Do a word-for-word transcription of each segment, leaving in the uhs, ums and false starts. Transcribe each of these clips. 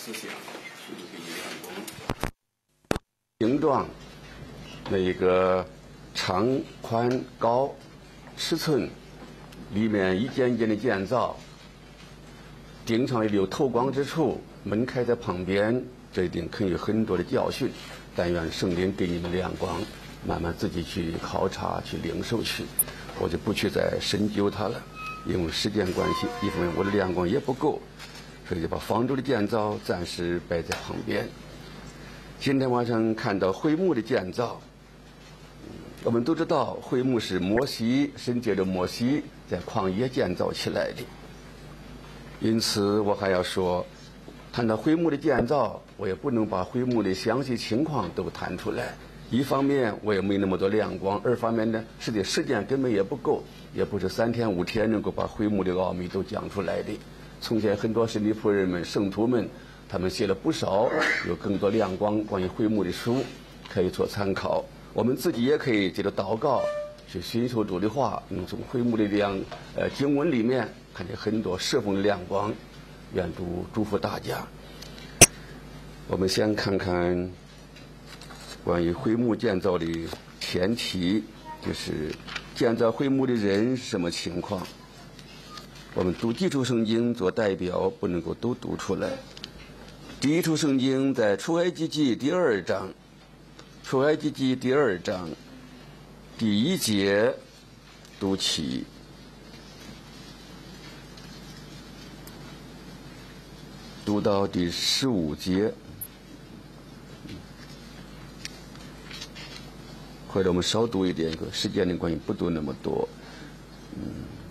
思想，速度给你亮光。形状，那个长、宽、高、尺寸，里面一件一件的建造，顶上有透光之处，门开在旁边，这一定肯有很多的教训。但愿圣灵给你们亮光，慢慢自己去考察、去领受去。我就不去再深究它了，因为时间关系，一方面我的亮光也不够，所以就把方舟的建造暂时摆在旁边。今天晚上看到会幕的建造，我们都知道会幕是摩西神借着摩西在旷野建造起来的，因此我还要说，谈到会幕的建造，我也不能把会幕的详细情况都谈出来。一方面我也没那么多亮光，二方面呢，实际时间根本也不够，也不是三天五天能够把会幕的奥秘都讲出来的。从前很多神的仆人们、圣徒们，他们写了不少有更多亮光关于会幕的书，可以做参考。我们自己也可以借着祷告去寻求主的话，能从会幕的亮呃经文里面看见很多侍奉的亮光。愿主祝福大家。我们先看看关于会幕建造的前提，就是建造会幕的人是什么情况。我们读基础圣经做代表，不能够都读出来。第一处圣经在出埃及记第二章，出埃及记第二章第一节读起，读到第十五节。或者我们少读一点，时间的关系不读那么多。嗯，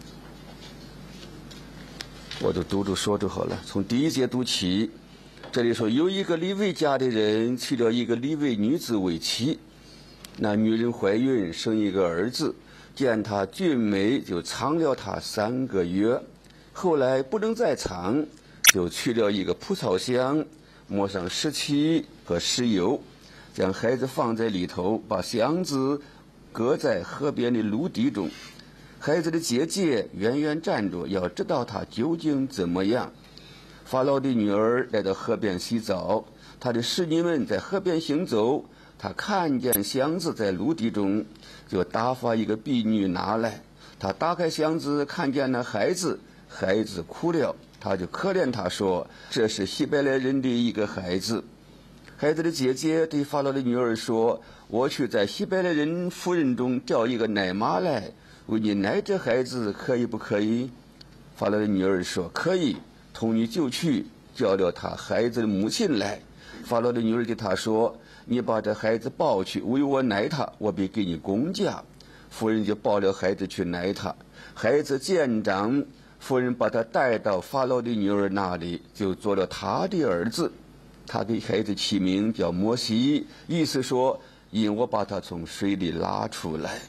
我就读读说就好了。从第一节读起，这里说有一个利未家的人娶了一个利未女子为妻，那女人怀孕生一个儿子，见她俊美，就藏了她三个月。后来不能再藏，就取了一个蒲草箱，抹上石漆和石油，将孩子放在里头，把箱子搁在河边的陆地中。孩子的姐姐远远站着，要知道他究竟怎么样。法老的女儿来到河边洗澡，他的侍女们在河边行走，他看见箱子在陆地中，就打发一个婢女拿来。他打开箱子，看见那孩子，孩子哭了，他就可怜他说，这是希伯来人的一个孩子。孩子的姐姐对法老的女儿说，我去在希伯来人妇人中叫一个奶妈来，为你奶这孩子，可以不可以？法老的女儿说，可以。童女就去叫了他孩子的母亲来。法老的女儿对他说，你把这孩子抱去，为我奶他，我必给你工价。妇人就抱了孩子去奶他。孩子渐长，妇人把他带到法老的女儿那里，就做了他的儿子。他给孩子起名叫摩西，意思说，因我把他从水里拉出来。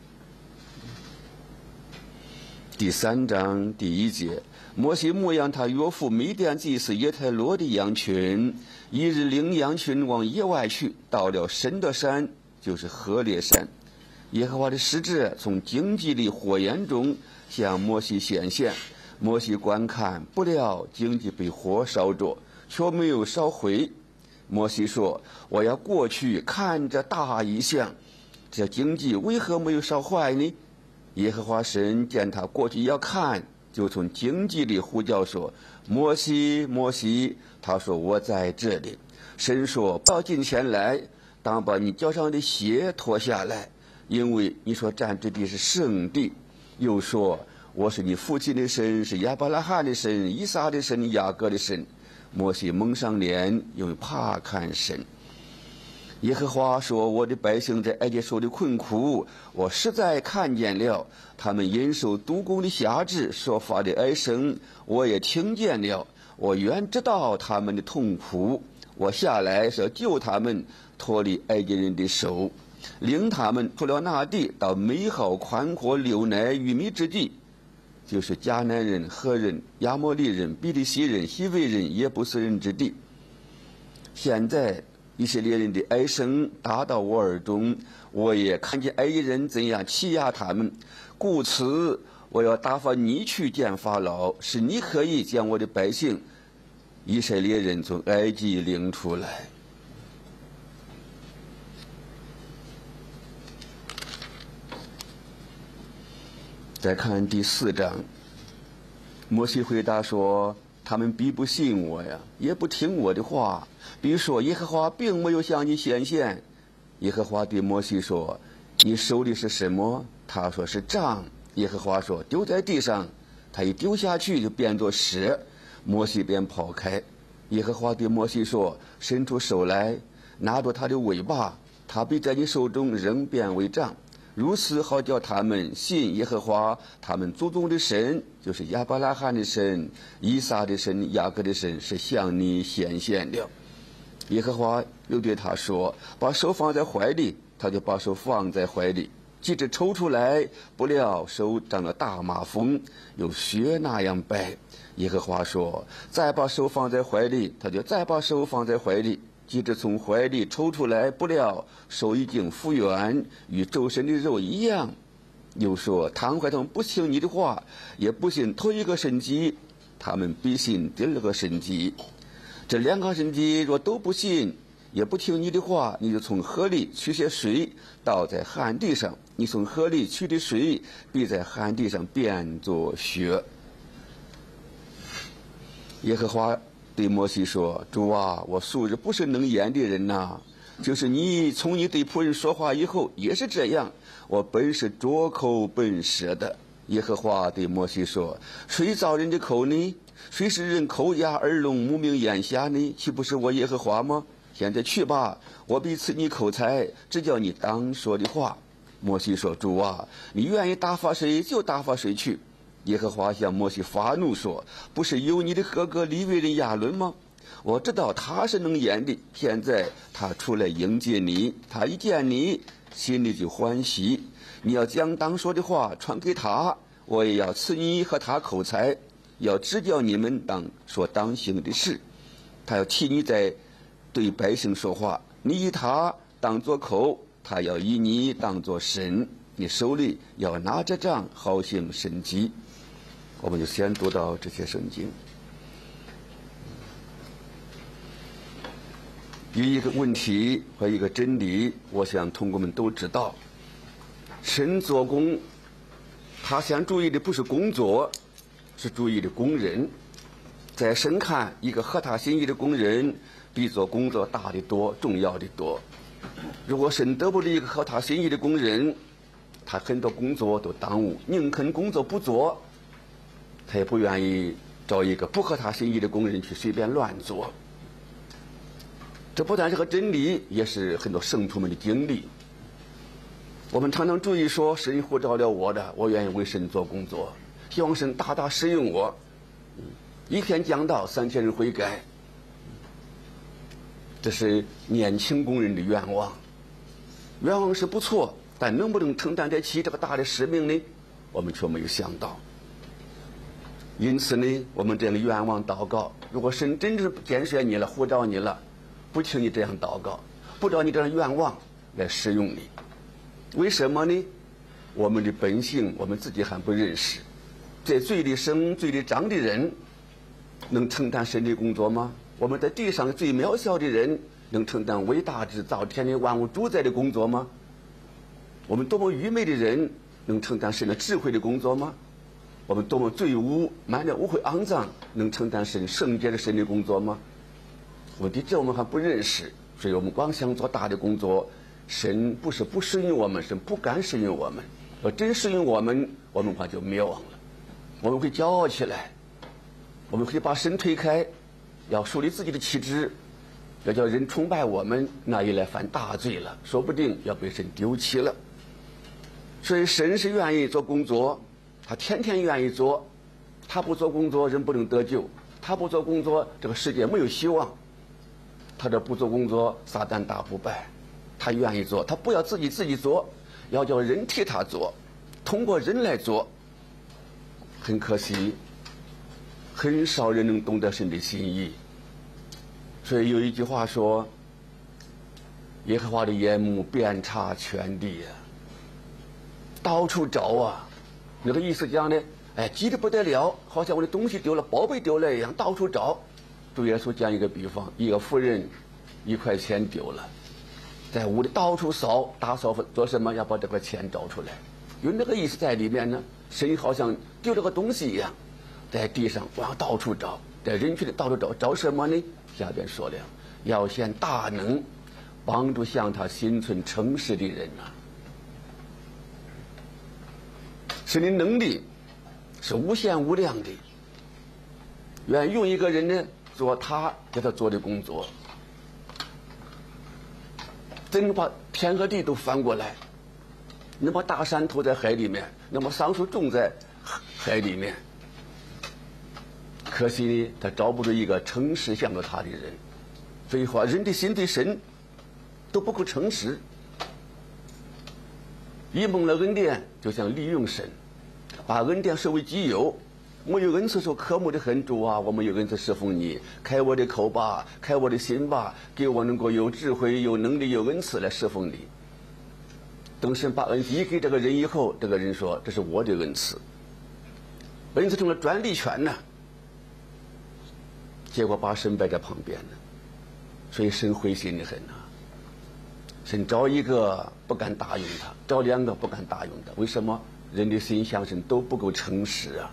第三章第一节，摩西牧养他岳父米甸祭司耶太罗的羊群，一日领羊群往野外去，到了神的山，就是何烈山。耶和华的使者从荆棘里火焰中向摩西显现，摩西观看，不料荆棘被火烧着，却没有烧毁。摩西说，我要过去看这大异象，这荆棘为何没有烧坏呢？耶和华神见他过去要看，就从荆棘里呼叫说，摩西摩西。他说，我在这里。神说，不要近前来，当把你脚上的鞋脱下来，因为你所占之地是圣地。又说，我是你父亲的神，是亚伯拉罕的神，以撒的神，雅各的神。摩西蒙上脸，因为怕看神。耶和华说，我的百姓在埃及受的困苦，我实在看见了，他们因受督工的辖制所发的哀声，我也听见了。我原知道他们的痛苦，我下来是要救他们脱离埃及人的手，领他们出了那地，到美好宽阔流奶与蜜之地，就是迦南人、赫人、亚摩利人、比利西人、希未人、耶布斯人之地。现在以色列人的哀声达到我耳中，我也看见埃及人怎样欺压他们，故此我要打发你去见法老，使你可以将我的百姓以色列人从埃及领出来。再看第四章，摩西回答说：“他们必不信我呀，也不听我的话，必说耶和华并没有向你显现。”耶和华对摩西说：“你手里是什么？”他说：“是杖。”耶和华说：“丢在地上。”他一丢下去，就变作石，摩西便跑开。耶和华对摩西说：“伸出手来，拿着他的尾巴，他必在你手中仍变为杖。如此好叫他们信耶和华他们祖宗的神，就是亚伯拉罕的神、以撒的神、雅各的神，是向你显现的。”耶和华又对他说：“把手放在怀里。”他就把手放在怀里，即使抽出来，不料手长了大麻风，有雪那样白。耶和华说：“再把手放在怀里。”他就再把手放在怀里，即使从怀里抽出来，不料手已经复原，与周身的肉一样。又说：“倘若他们不听你的话，也不信头一个神迹，他们必信第二个神迹。这两个神迹若都不信，也不听你的话，你就从河里取些水，倒在旱地上。你从河里取的水，必在旱地上变作雪。”耶和华对摩西说：“主啊，我素日不是能言的人呐、啊，就是你从你对仆人说话以后也是这样。我本是拙口笨舌的。”耶和华对摩西说：“谁造人的口呢？谁使人口哑耳聋目明眼瞎呢？岂不是我耶和华吗？现在去吧，我必赐你口才，只叫你当说的话。”摩西说：“主啊，你愿意打发谁就打发谁去。”耶和华向摩西发怒说：“不是有你的哥哥利未人亚伦吗？我知道他是能言的，现在他出来迎接你，他一见你，心里就欢喜。你要将当说的话传给他，我也要赐你和他口才，要指教你们当说当行的事。他要替你在对百姓说话，你以他当作口，他要以你当作神，你手里要拿着杖，好行神迹。”我们就先读到这些圣经。有一个问题和一个真理，我想同工们都知道：神做工，他先注意的不是工作，是注意的工人。在神看，一个合他心意的工人，比做工作大得多，重要的多。如果神得不到一个合他心意的工人，他很多工作都耽误，宁肯工作不做，他也不愿意找一个不合他心意的工人去随便乱做。这不但是个真理，也是很多圣徒们的经历。我们常常注意说，神呼召了我的，我愿意为神做工作，希望神大大使用我。一篇讲道，三千人悔改，这是年轻工人的愿望。愿望是不错，但能不能承担得起这个大的使命呢？我们却没有想到。因此呢，我们这样的愿望祷告，如果神真正拣选你了，呼召你了，不请你这样祷告，不照你这样的愿望来使用你。为什么呢？我们的本性我们自己还不认识。在罪里生罪里长的人能承担神的工作吗？我们在地上最渺小的人能承担伟大之造天地万物主宰的工作吗？我们多么愚昧的人能承担神的智慧的工作吗？我们多么罪污满了污秽肮脏，能承担神圣洁的神的工作吗？我对这我们还不认识，所以我们光想做大的工作，神不是不使用我们，神不敢使用我们。要真使用我们，我们怕就灭亡了。我们会骄傲起来，我们会把神推开，要树立自己的旗帜，要叫人崇拜我们，那一来犯大罪了，说不定要被神丢弃了。所以神是愿意做工作，他天天愿意做，他不做工作人不能得救，他不做工作这个世界没有希望，他这不做工作撒旦打不败，他愿意做，他不要自己自己做，要叫人替他做，通过人来做。很可惜很少人能懂得神的心意。所以有一句话说，耶和华的眼目遍察全地啊，到处找啊。那个意思讲呢，哎，急得不得了，好像我的东西丢了，宝贝丢了一样，到处找。 主耶稣讲一个比方，一个妇人一块钱丢了，在屋里到处扫，打扫做什么？要把这块钱找出来。有那个意思在里面呢，神好像丢了个东西一样，在地上往到处找，在人群里到处找，找什么呢？下边说了，要显大能，帮助向他心存诚实的人啊。神的能力是无限无量的，愿用一个人呢做他给他做的工作，真把天和地都翻过来，能把大山投在海里面，能把桑树种在海里面。可惜呢，他找不出一个诚实向着他的人。所以话，人的心对神都不够诚实，一蒙了恩典，就想利用神，把恩典视为己有。我有恩赐时候渴慕的很，主啊，我们有恩赐侍奉你，开我的口吧，开我的心吧，给我能够有智慧、有能力、有恩赐来侍奉你。等神把恩赐一给这个人以后，这个人说：“这是我的恩赐。”恩赐成了专利权呢。结果把神摆在旁边呢，所以神灰心的很呐、啊。神找一个不敢答应他，找两个不敢答应他，为什么？人的心向神都不够诚实啊。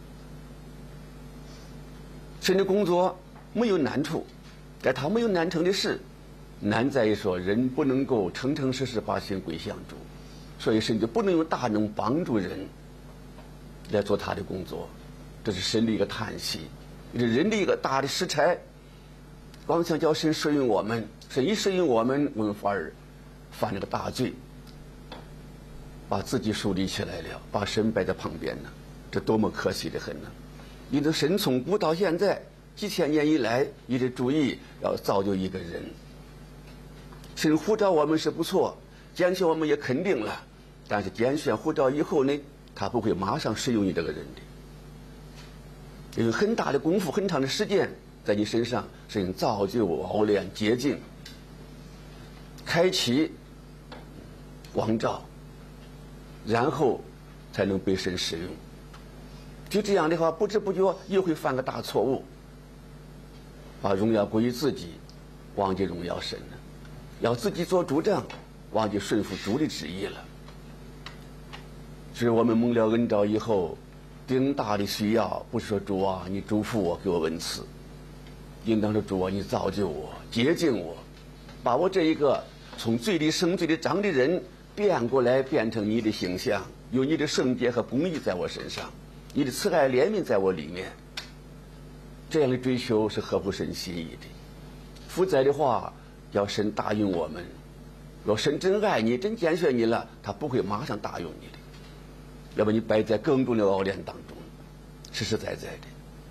神的工作没有难处，但他没有难成的事，难在于说人不能够诚诚实实把心归向主，所以神就不能用大能帮助人来做他的工作，这是神的一个叹息。这人的一个大的失差，光想叫神适应我们，神一适应我们，我们反而犯了个大罪，把自己树立起来了，把神摆在旁边呢，这多么可惜的很呢！因此，神从古到现在几千年以来，一直注意要造就一个人。神呼召我们是不错，拣选我们也肯定了，但是拣选呼召以后呢，他不会马上适用你这个人的。有很大的功夫，很长的时间在你身上，神造就、熬炼、洁净、开启、光照，然后才能被神使用。就这样的话，不知不觉又会犯个大错误，把荣耀归于自己，忘记荣耀神了，要自己做主张，忘记顺服主的旨意了。所以我们蒙了恩召以后，更大的需要不是说主啊，你祝福我，给我恩赐，应当说主啊，你造就我，洁净我，把我这一个从罪里生罪里长的人变过来，变成你的形象，有你的圣洁和公义在我身上，你的慈爱怜悯在我里面。这样的追求是合乎神心意的。负债的话，要神答应我们，若神真爱你，真拣选你了，他不会马上答应你的，要把你摆在更重的熬炼当中，实实在在的。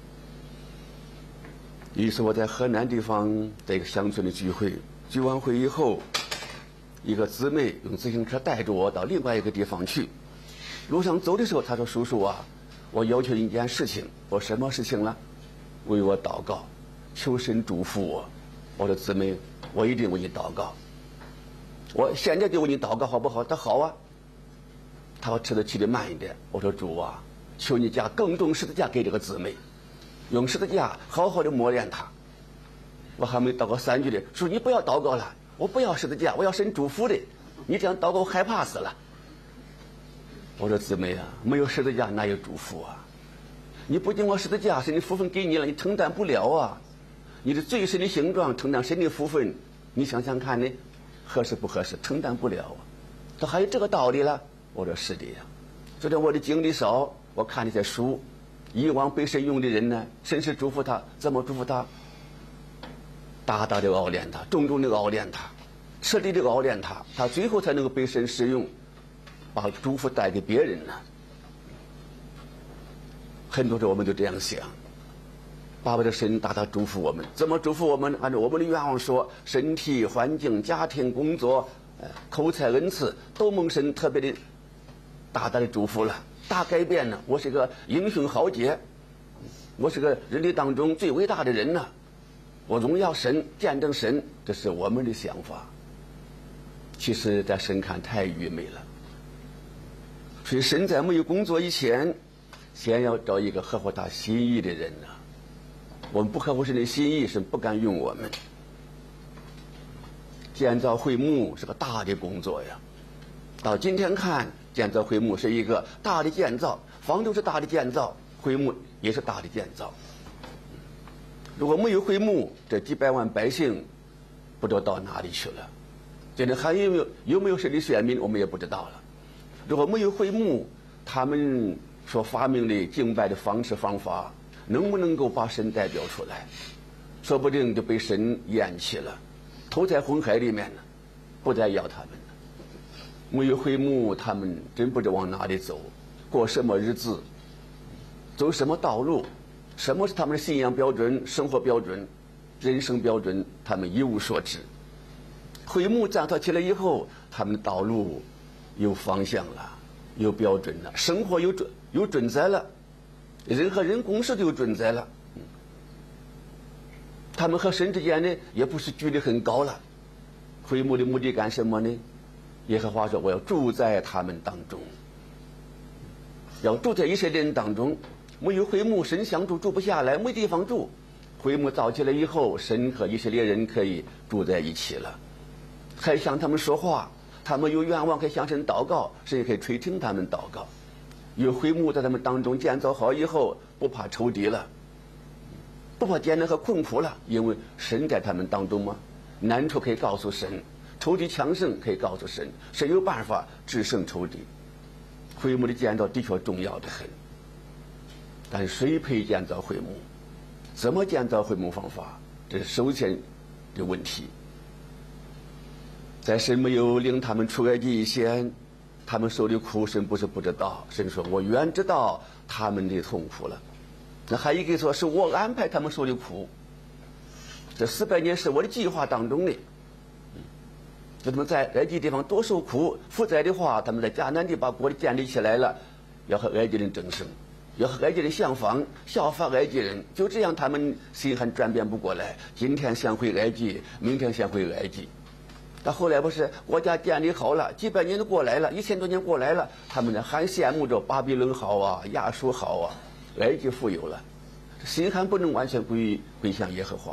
有一次我在河南地方在一个乡村的聚会，聚完会以后，一个姊妹用自行车带着我到另外一个地方去。路上走的时候，她说：“叔叔啊，我要求你一件事情。”我说：“什么事情了？”为我祷告，求神祝福我。我说：“姊妹，我一定为你祷告。我现在就为你祷告，好不好？”她好啊。她说：“吃的起的慢一点。”我说：“主啊，求你加更重十字架给这个姊妹，用十字架好好的磨练她。”我还没祷告三句的，说：“你不要祷告了，我不要十字架，我要神祝福的。你这样祷告，我害怕死了。”我说：“姊妹啊，没有十字架哪有祝福啊？你不经过十字架，神的福分给你了，你承担不了啊！你的罪神的形状承担神的福分，你想想看呢，合适不合适？承担不了啊！”他还有这个道理了。我说：“是的呀。”昨天我的经历少，我看了些书，以往被神用的人呢，神是祝福他，怎么祝福他？大大的熬炼他，重重的熬炼他，彻底的熬炼他，他最后才能够被神使用，把祝福带给别人呢。很多时候我们就这样想，巴不得神大大祝福我们。怎么祝福我们？按照我们的愿望说，身体、环境、家庭、工作、呃、口才、恩赐，都蒙神特别的大大的祝福了，大改变呢。我是个英雄豪杰，我是个人类当中最伟大的人呢。我荣耀神，见证神，这是我们的想法。其实在神看太愚昧了。所以神在没有工作以前，先要找一个合乎他心意的人呢、啊。 我们不合乎神的心意，神不敢用我们。建造会幕是个大的工作呀，到今天看，建造会幕是一个大的建造，房子是大的建造，会幕也是大的建造。如果没有会幕，这几百万百姓不知道到哪里去了。现在还有没有有没有神的选民，我们也不知道了。如果没有会幕，他们所发明的敬拜的方式方法，能不能够把神代表出来？说不定就被神厌弃了，投在红海里面呢，不再要他们了。没有会幕，他们真不知往哪里走，过什么日子，走什么道路，什么是他们的信仰标准、生活标准、人生标准，他们一无所知。会幕站套起来以后，他们的道路有方向了，有标准了，生活有准有准则了，人和人共事都有准则了。他们和神之间呢，也不是距离很高了。会幕的目的干什么呢？耶和华说：“我要住在他们当中，要住在以色列人当中。没有会幕，神想住住不下来，没地方住。会幕造起来以后，神和以色列人可以住在一起了，还向他们说话。他们有愿望可以向神祷告，神也可以垂听他们祷告。有会幕在他们当中建造好以后，不怕仇敌了，不怕艰难和困苦了，因为神在他们当中嘛。难处可以告诉神，仇敌强盛可以告诉神，神有办法制胜仇敌。会幕的建造的确重要的很，但是谁配建造会幕？怎么建造会幕方法？这是首先的问题。在神没有领他们出埃及以前，他们受的苦，神不是不知道。神说：“我原知道他们的痛苦了。”那还有一个说是我安排他们受的苦，这四百年是我的计划当中的。就他们在埃及地方多受苦，负债的话，他们在迦南地把国里建立起来了，要和埃及人争胜，要和埃及人相仿，效法埃及人。就这样，他们心还转变不过来。今天想回埃及，明天想回埃及。到后来不是国家建立好了，几百年都过来了，一千多年过来了，他们呢还羡慕着巴比伦好啊，亚述好啊，埃及富有了，心还不能完全归归向耶和华。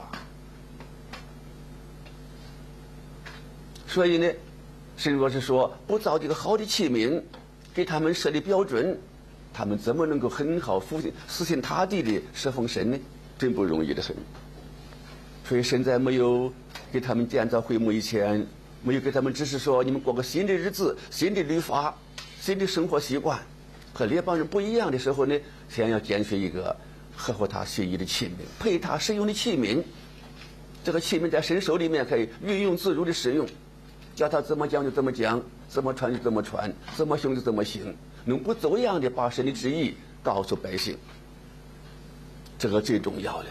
所以呢，神若是说不造这个好的器皿，给他们设立标准，他们怎么能够很好服信死心塌地的侍奉神呢？真不容易的很。所以神在没有给他们建造会幕以前，没有给他们指示说你们过个新的日子、新的律法、新的生活习惯，和列邦人不一样的时候呢，先要拣选一个合乎他心意的器皿，配他使用的器皿。这个器皿在神手里面可以运用自如的使用，叫他怎么讲就怎么讲，怎么传就怎么传，怎么行就怎么行，能不走样的把神的旨意告诉百姓，这个最重要了。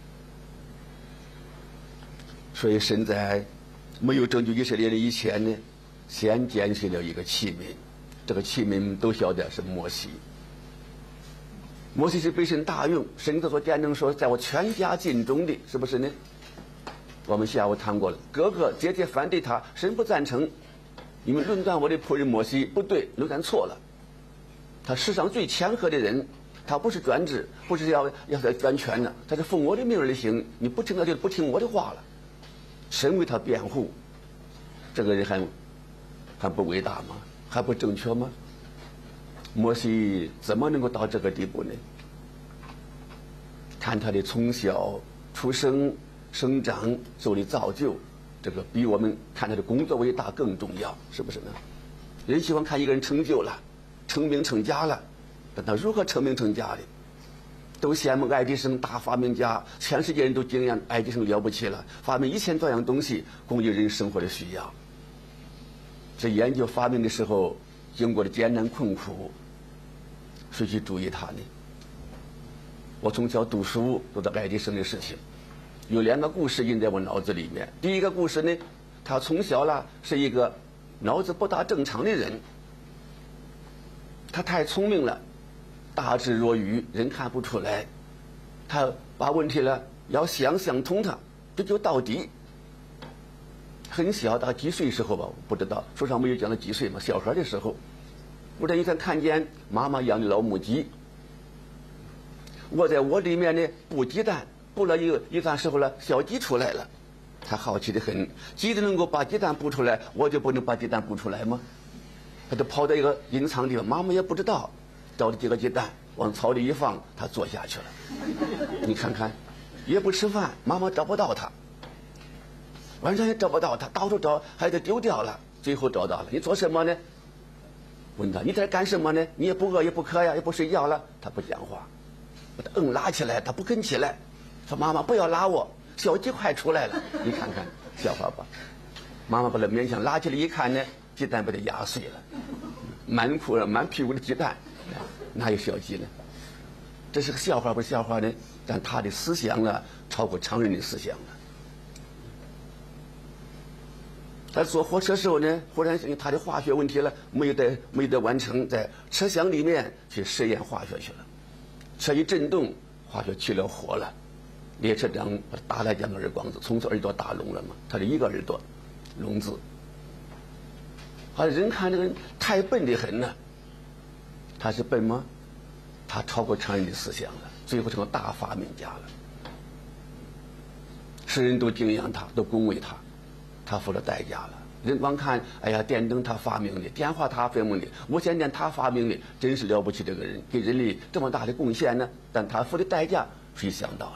所以神在没有拯救以色列人以前呢，先拣选了一个器皿，这个器皿都晓得是摩西。摩西是被神大用，神所见证说，在我全家尽忠的，是不是呢？我们下午谈过了，哥哥姐姐反对他，神不赞成。你们论断我的仆人摩西，不对，论断错了。他世上最谦和的人，他不是专制，不是要要在专权的，他是奉我的命而行。你不听他就不听我的话了。神为他辩护，这个人还还不伟大吗？还不正确吗？摩西怎么能够到这个地步呢？看他的从小出生、生长、受的造就，这个比我们看他的工作伟大更重要，是不是呢？人喜欢看一个人成就了、成名成家了，但他如何成名成家的？都羡慕爱迪生大发明家，全世界人都敬仰爱迪生了不起了，发明一千多样东西供应人生活的需要。这研究发明的时候经过的艰难困苦，谁去注意他呢？我从小读书读到爱迪生的事情，有两个故事印在我脑子里面。第一个故事呢，他从小啦是一个脑子不大正常的人，他太聪明了，大智若愚，人看不出来。他把问题了要想想通它，这就到底。很小，大概几岁时候吧，我不知道，书上没有讲到几岁嘛。小孩的时候，忽然一天看见妈妈养的老母鸡，我在窝里面呢孵鸡蛋， 补了一一段时候了，小鸡出来了，他好奇的很，鸡都能够把鸡蛋补出来，我就不能把鸡蛋补出来吗？他就跑到一个隐藏地方，妈妈也不知道，找了几个鸡蛋往草里一放，他坐下去了。你看看，也不吃饭，妈妈找不到他，晚上也找不到他，到处找，还得丢掉了，最后找到了。你做什么呢？问他你在干什么呢？你也不饿也不渴呀，也不睡觉了。他不讲话，把他硬拉起来，他不肯起来，说妈妈不要拉我，小鸡快出来了。你看看，笑话吧？妈妈把他勉强拉起来一看呢，鸡蛋被他压碎了，满裤满屁股的鸡蛋，哪有小鸡呢？这是个笑话不是笑话呢？但他的思想呢，超过常人的思想了。他坐火车时候呢，忽然他的化学问题了，没有得没有得完成，在车厢里面去实验化学去了。车一震动，化学起了火了，列车长把他打了两个耳光子，从此耳朵打聋了嘛。他的一个耳朵聋子。好，人看这个人太笨得很了。他是笨吗？他超过常人的思想了，最后成了大发明家了。世人都敬仰他，都恭维他。他付了代价了。人光看，哎呀，电灯他发明的，电话他发明的，无线电他发明的，真是了不起这个人，给人类这么大的贡献呢。但他付的代价，谁想到了？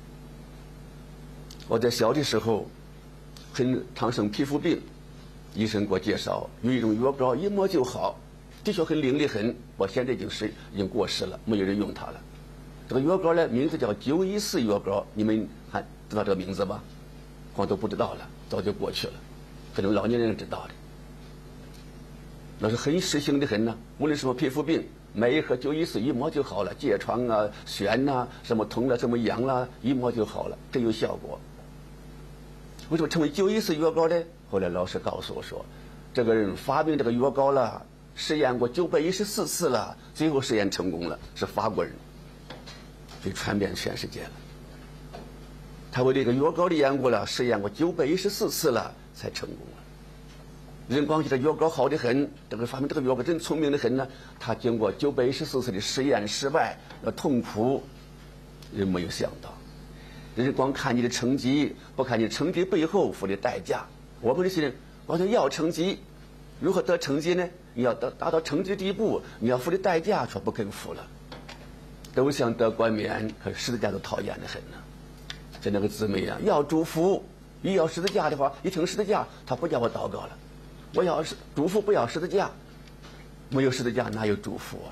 我在小的时候，很常生皮肤病，医生给我介绍有一种药膏一抹就好，的确很灵力很。我现在已经是已经过时了，没有人用它了。这个药膏呢，名字叫九一四药膏，你们还知道这个名字吧？我都不知道了，早就过去了，可能老年人知道的。那是很实行的很呢，无论什么皮肤病，买一盒九一四一抹就好了，疥疮啊、癣呐、什么痛了、什么痒了，一抹就好了，真有效果。为什么成为九一四药膏呢？后来老师告诉我说，这个人发明这个药膏了，实验过九百一十四次了，最后实验成功了，是法国人，所以传遍全世界了。他为这个药膏的研究了，实验过九百一十四次了，才成功了。人光觉得药膏好的很，这个发明这个药膏真聪明的很呢。他经过九百一十四次的实验失败，那痛苦，人没有想到。人光看你的成绩，不看你成绩背后付的代价。我们这些人好像要成绩，如何得成绩呢？你要达达到成绩地步，你要付的代价却不肯付了。都想得冠冕，可十字架都讨厌的很呢。像那个姊妹啊，要祝福，一要十字架的话，一听十字架，他不叫我祷告了。我要是祝福，不要十字架，没有十字架哪有祝福啊？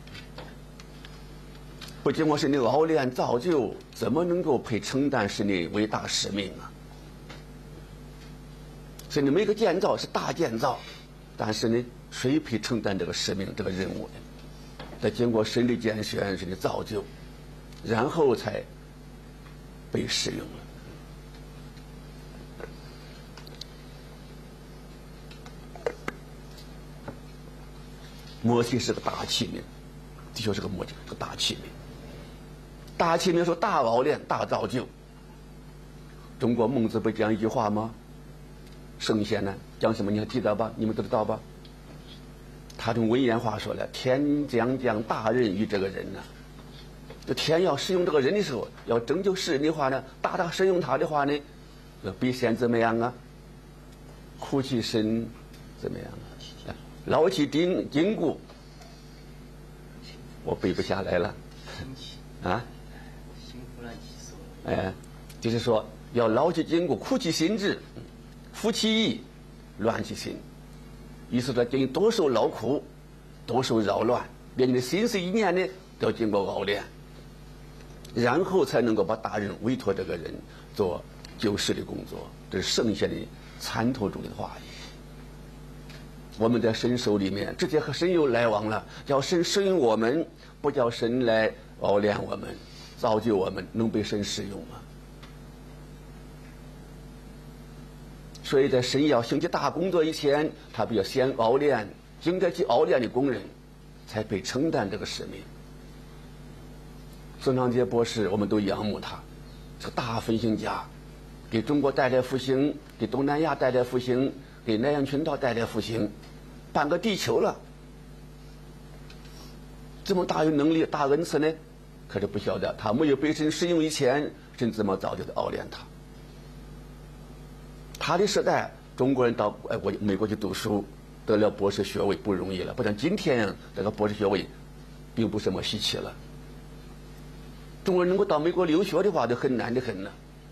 不经过神的熬炼造就，怎么能够配承担神的伟大使命啊？所以你每个建造是大建造，但是呢，谁配承担这个使命、这个任务呢？得经过神的拣选、神的造就，然后才被使用了。摩西是个大器皿，的确是个摩西，是个大器皿。大器皿说大熬炼、大造就。中国孟子不讲一句话吗？圣贤呢讲什么？你还记得吧？你们都知道吧？他用文言话说了：“天将降大任于这个人呢。”这天要使用这个人的时候，要拯救世人的话呢，大大使用他的话呢，必先怎么样啊？苦其身，怎么样啊？劳其筋筋骨。我背不下来了。啊？哎，就是说要劳其筋骨，苦其心志，服其意，乱其心。意思说，经多受劳苦，多受扰乱，连你的心思意念呢，都要经过熬炼。然后才能够把大人委托这个人做救世的工作，这是圣贤的参透中的话语。我们在神手里面直接和神有来往了，叫神使用我们，不叫神来熬炼我们、造就我们，能被神使用吗？所以在神要行起大工作以前，他必须先熬炼，经得起熬炼的工人，才配承担这个使命。孙长杰博士，我们都仰慕他，是个大复兴家，给中国带来复兴，给东南亚带来复兴，给南洋群岛带来复兴，半个地球了。这么大有能力、大恩赐呢？可是不晓得，他没有被神使用以前， 甚至么早就熬练他。他的时代，中国人到外国美国去读书，得了博士学位不容易了，不像今天这个博士学位，并不是什么稀奇了。中国人能够到美国留学的话，就很难的很了。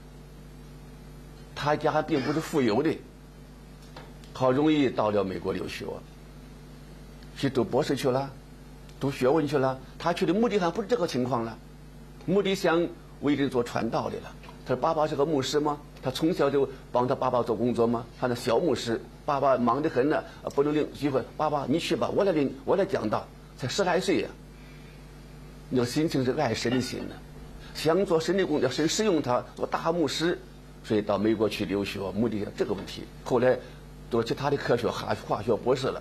他家还并不是富有的，好容易到了美国留学，去读博士去了，读学问去了。他去的目的还不是这个情况了，目的想为人做传道的了。他说爸爸是个牧师吗？他从小就帮他爸爸做工作吗？他那小牧师，爸爸忙得很呢，不能领机会。爸爸你去吧，我来领，我来讲道。才十来岁呀、啊，那心情是爱神的心呢，想做神的工作，神使用他做大牧师，所以到美国去留学，目的是这个问题。后来读其他的科学，化化学博士了。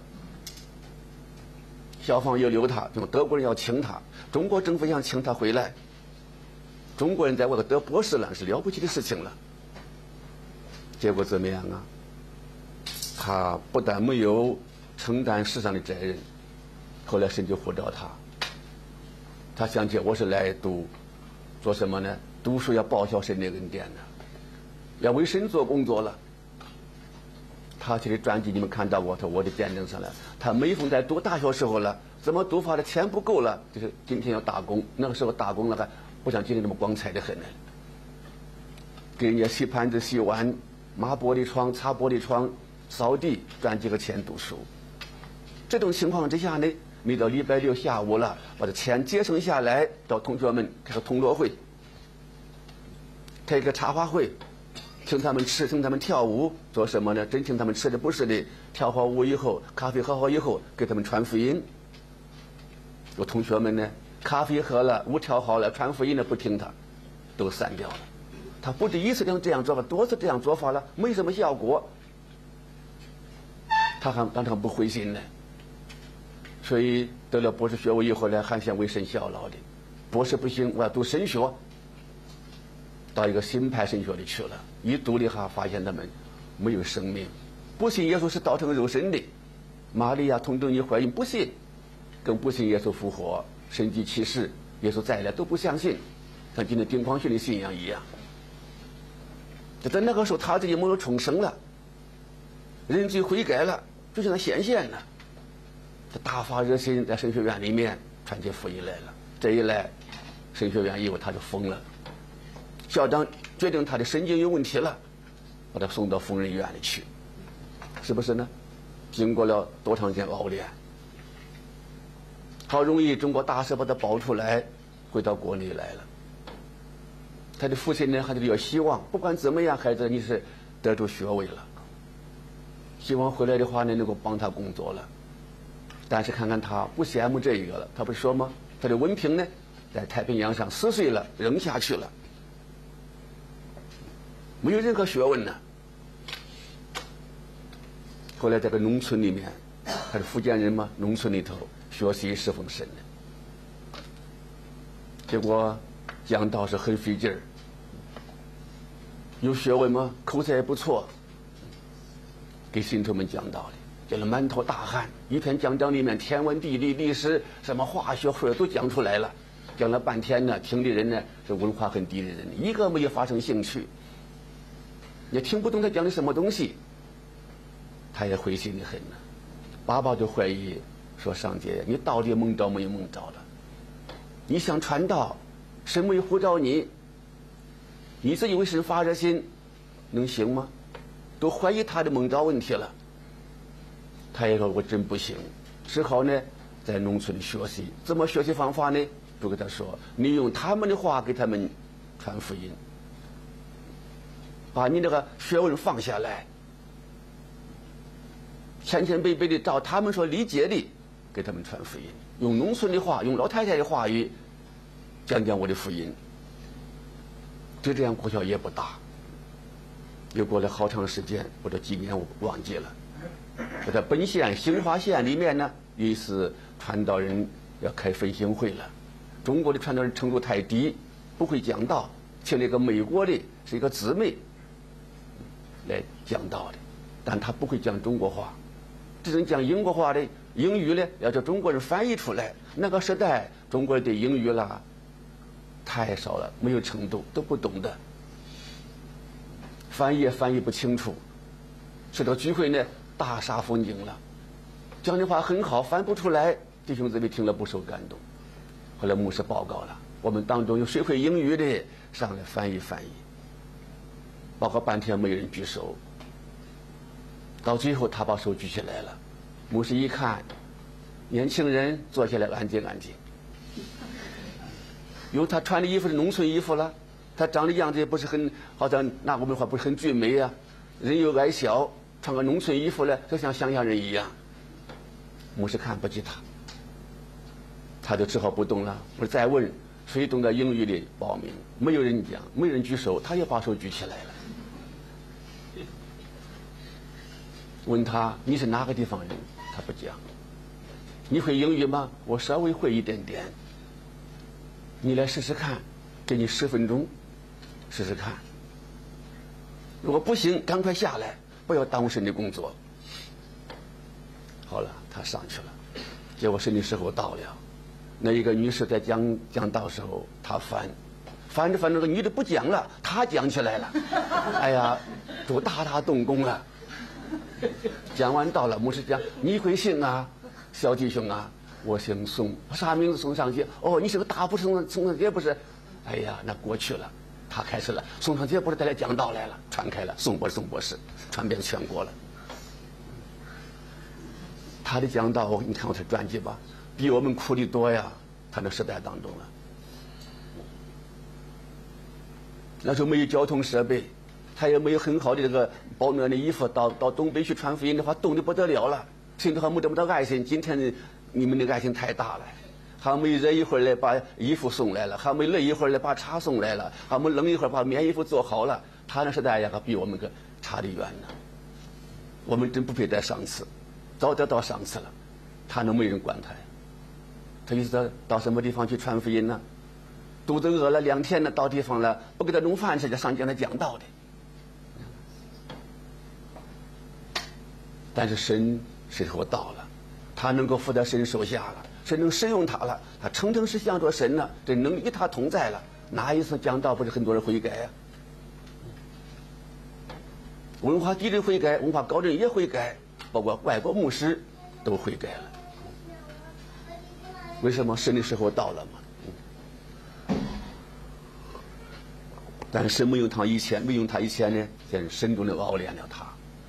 校方又留他，就德国人要请他，中国政府想请他回来。中国人在外头得博士了是了不起的事情了。结果怎么样啊？他不但没有承担世上的责任，后来神就呼召他。他想起我是来读，做什么呢？读书要报效神的恩典的，要为神做工作了。他写的传记你们看到过，他我的见证上来。他每逢在读大学时候了，怎么读法的钱不够了，就是今天要打工。那个时候打工了还不像今天那么光彩的很呢，给人家洗盘子、洗碗、抹玻璃窗、擦玻璃窗、扫地，赚几个钱读书。这种情况之下呢，每到礼拜六下午了，把这钱节省下来，找同学们开个同乐会，开一个茶话会，请他们吃，请他们跳舞，做什么呢？真请他们吃的不是的，跳好舞以后，咖啡喝好以后，给他们传福音。有同学们呢，咖啡喝了，舞跳好了，传福音的不听他，都散掉了。他不止一次这样做法，多次这样做法了，没什么效果，他还当场不灰心呢。所以得了博士学位以后呢，还想为神效劳的。博士不行，我要读神学，到一个新派神学里去了。一读了哈，发现他们没有生命，不信耶稣是道成肉身的。玛利亚同等你怀孕，不信，更不信耶稣复活、神迹奇事、耶稣再来都不相信，像今天丁匡训的信仰一样。就在那个时候，他自己没有重生了，认罪悔改了，就向他显现了。他大发热心，在神学院里面传起福音来了。这一来，神学院以后他就疯了。校长决定他的神经有问题了，把他送到疯人院里去，是不是呢？经过了多长时间熬练，好容易中国大使把他保出来，回到国内来了。他的父亲呢，还是有希望，不管怎么样，孩子你是得出学位了，希望回来的话呢，能够帮他工作了。但是看看他不羡慕这个了，他不是说吗？他的文凭呢，在太平洋上撕碎了，扔下去了，没有任何学问呢。后来在个农村里面，他是福建人嘛，农村里头学习侍奉神的，结果讲道是很费劲儿，有学问吗？口才也不错，给信徒们讲道理。讲了满头大汗，一篇讲章里面天文地理历史什么化学数学都讲出来了，讲了半天呢，听的人呢是文化很低的人，一个没有发生兴趣，也听不懂他讲的什么东西，他也灰心的很呢。爸爸就怀疑说：“上帝，你到底蒙召没有蒙召了？你想传道，神没有呼召你，你自己为神发热心，能行吗？”都怀疑他的蒙召问题了。他也说我真不行，只好呢在农村里学习。怎么学习方法呢？就跟他说，你用他们的话给他们传福音，把你那个学问放下来，千千倍倍的照他们所理解的给他们传福音，用农村的话，用老太太的话语讲讲我的福音。就这样功效也不大。又过了好长时间，或者几年我忘记了。在本县兴华县里面呢，有一次传道人要开分享会了。中国的传道人程度太低，不会讲道，请了一个美国的，是一个姊妹来讲道的，但他不会讲中国话，只能讲英国话的。英语呢，要叫中国人翻译出来。那个时代，中国人对英语啦， 太少了，没有程度，都不懂的，翻译也翻译不清楚，使得聚会呢大煞风景了。讲的话很好，翻不出来，弟兄姊妹听了不受感动。后来牧师报告了，我们当中有谁会英语的，上来翻译翻译。报告半天没有人举手，到最后他把手举起来了。牧师一看，年轻人坐下来，安静安静。因为他穿的衣服是农村衣服了，他长的样子也不是很，好像拿我们话不是很俊美啊，人又矮小，穿个农村衣服呢，就像乡下人一样。牧师看不起他，他就只好不动了。我再问谁懂得英语的报名，没有人讲，没有人举手，他也把手举起来了。问他你是哪个地方人，他不讲。你会英语吗？我稍微会一点点。你来试试看，给你十分钟，试试看。如果不行，赶快下来，不要耽误神的工作。好了，他上去了。结果神的时候到了，那一个女士在讲讲道时候，她翻，翻着翻着，那个女的不讲了，她讲起来了。哎呀，主大大动工了。讲完道了，牧师讲：“你会姓啊，小弟兄啊？”我姓宋，啥名字？宋尚杰。哦，你是个大不是宋宋尚杰不是？哎呀，那过去了。他开始了，宋尚杰不是带来讲道来了，传开了，宋博士，宋博士传遍全国了。他的讲道，你看我的传记吧，比我们苦的多呀。他那时代当中了，那时候没有交通设备，他也没有很好的这个保暖的衣服，到到东北去传福音的话，冻得不得了了，甚至还没得不到爱心。今天的你们的爱心太大了，还没热一会儿来把衣服送来了，还没热一会儿来把茶送来了，还没冷一会儿把棉衣服做好了。他那时代呀，可比我们可差得远呢。我们真不配再上次，早点到上次了，他能没人管他呀？他意思到到什么地方去传福音呢？肚子饿了两天了，到地方了，不给他弄饭吃，就上讲他讲道的。但是神时候到了。他能够伏在神手下了，神能使用他了，他诚诚实向着神了，这能与他同在了。哪一次讲道不是很多人悔改呀、啊？文化低的悔改，文化高的人也悔改，包括外国牧师都悔改了。为什么？神的时候到了嘛。但是没有他以前，没用他以前呢，先神中的熬炼了他。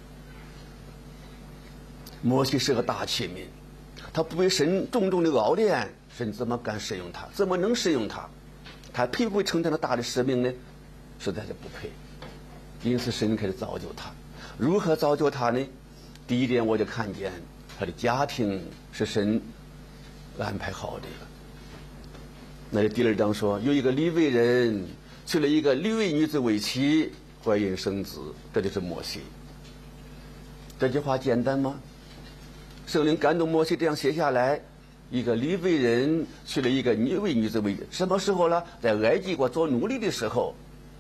摩西是个大器皿，他不为神重重的熬炼，神怎么敢使用他？怎么能使用他？他配不配承担那大的使命呢？实在是不配。因此神开始造就他。如何造就他呢？第一点，我就看见他的家庭是神安排好的。那第二章说，有一个利未人娶了一个利未女子为妻，怀孕生子，这就是摩西。这句话简单吗？圣灵感动摩西这样写下来，一个利未人娶了一个利未女子为妻，什么时候了？在埃及国做奴隶的时候，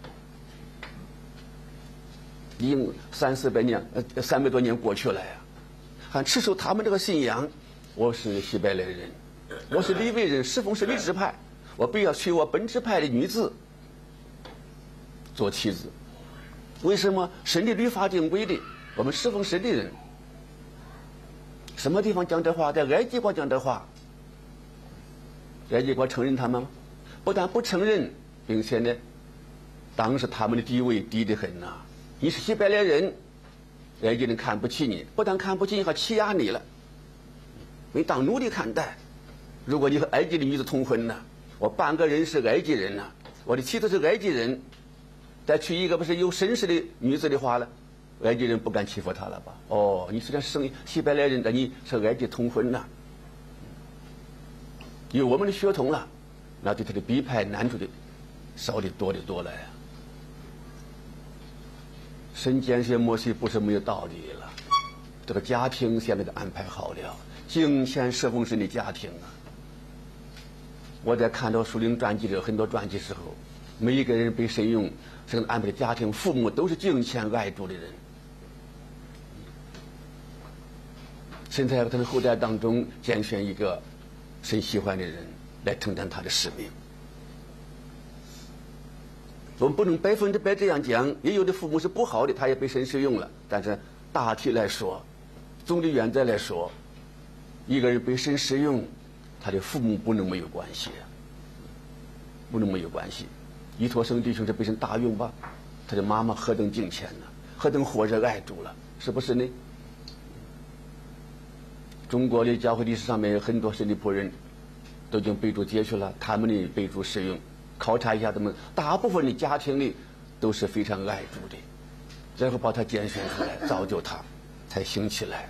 已经三四百年，呃，三百多年过去了呀，还持守他们这个信仰。我是希伯来人，我是利未人，侍奉是利支派，我必要娶我本支派的女子做妻子。为什么？神的律法定规的，我们侍奉神的人。什么地方讲这话？在埃及国讲这话。埃及国承认他们吗？不但不承认，并且呢，当时他们的地位低得很呐、啊。你是希伯来人，埃及人看不起你，不但看不起你，还欺压你了，你当奴隶看待。如果你和埃及的女子通婚呢，我半个人是埃及人呐、啊，我的妻子是埃及人，再娶一个不是有绅士的女子的话呢？埃及人不敢欺负他了吧？哦，你是个生希伯来人，但你是埃及通婚呐，有我们的血统了，那对他的逼迫难处的少的多的多了呀。神拣选摩西不是没有道理了，这个家庭现在都安排好了，敬虔侍奉神的家庭啊。我在看到属灵传记的很多传记时候，每一个人被神用神安排的家庭，父母都是敬虔爱主的人。神在他的后代当中拣选一个神喜欢的人来承担他的使命。 我们不能百分之百这样讲，也有的父母是不好的，他也被神使用了。但是大体来说，总的原则来说，一个人被神使用，他的父母不能没有关系，不能没有关系。依托生弟兄是被神大用吧，他的妈妈何等敬虔呢，何等火热爱主了，是不是呢？中国的教会历史上面有很多神的仆人都已经被主接去了，他们的被主使用，考察一下他们大部分的家庭里都是非常爱主的，然后把他拣选出来，造就他才兴起来。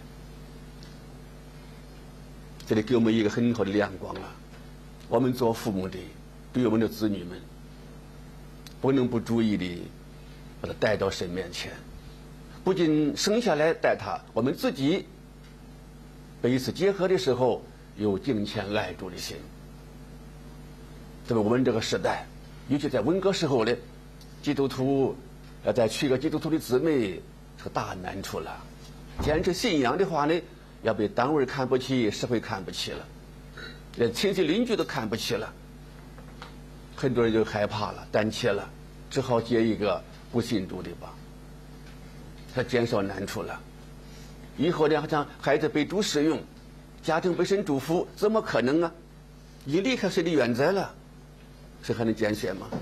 这里给我们一个很好的亮光啊！我们做父母的对我们的子女们不能不注意的把他带到神面前，不仅生下来带他，我们自己彼此结合的时候有敬虔爱主的心。那么我们这个时代，尤其在文革时候呢，基督徒要再娶个基督徒的姊妹是个大难处了。坚持信仰的话呢，要被单位看不起，社会看不起了，连亲戚邻居都看不起了，很多人就害怕了，胆怯了，只好结一个不信主的吧，他减少难处了。以后呢，好像孩子被主使用，家庭被神祝福，怎么可能啊？已经离开神的原则了，谁还能拣选吗？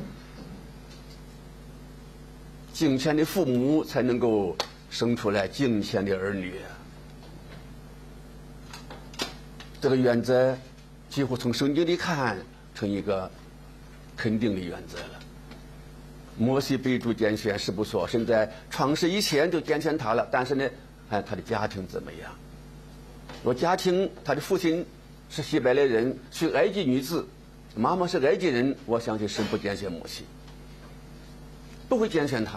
敬虔的父母才能够生出来敬虔的儿女。这个原则几乎从圣经里看成一个肯定的原则了。摩西被主拣选是不错，现在创世以前就拣选他了，但是呢，看他的家庭怎么样。我家庭他的父亲是希伯来人，是埃及女子，妈妈是埃及人，我相信神不拣选摩西，不会拣选他，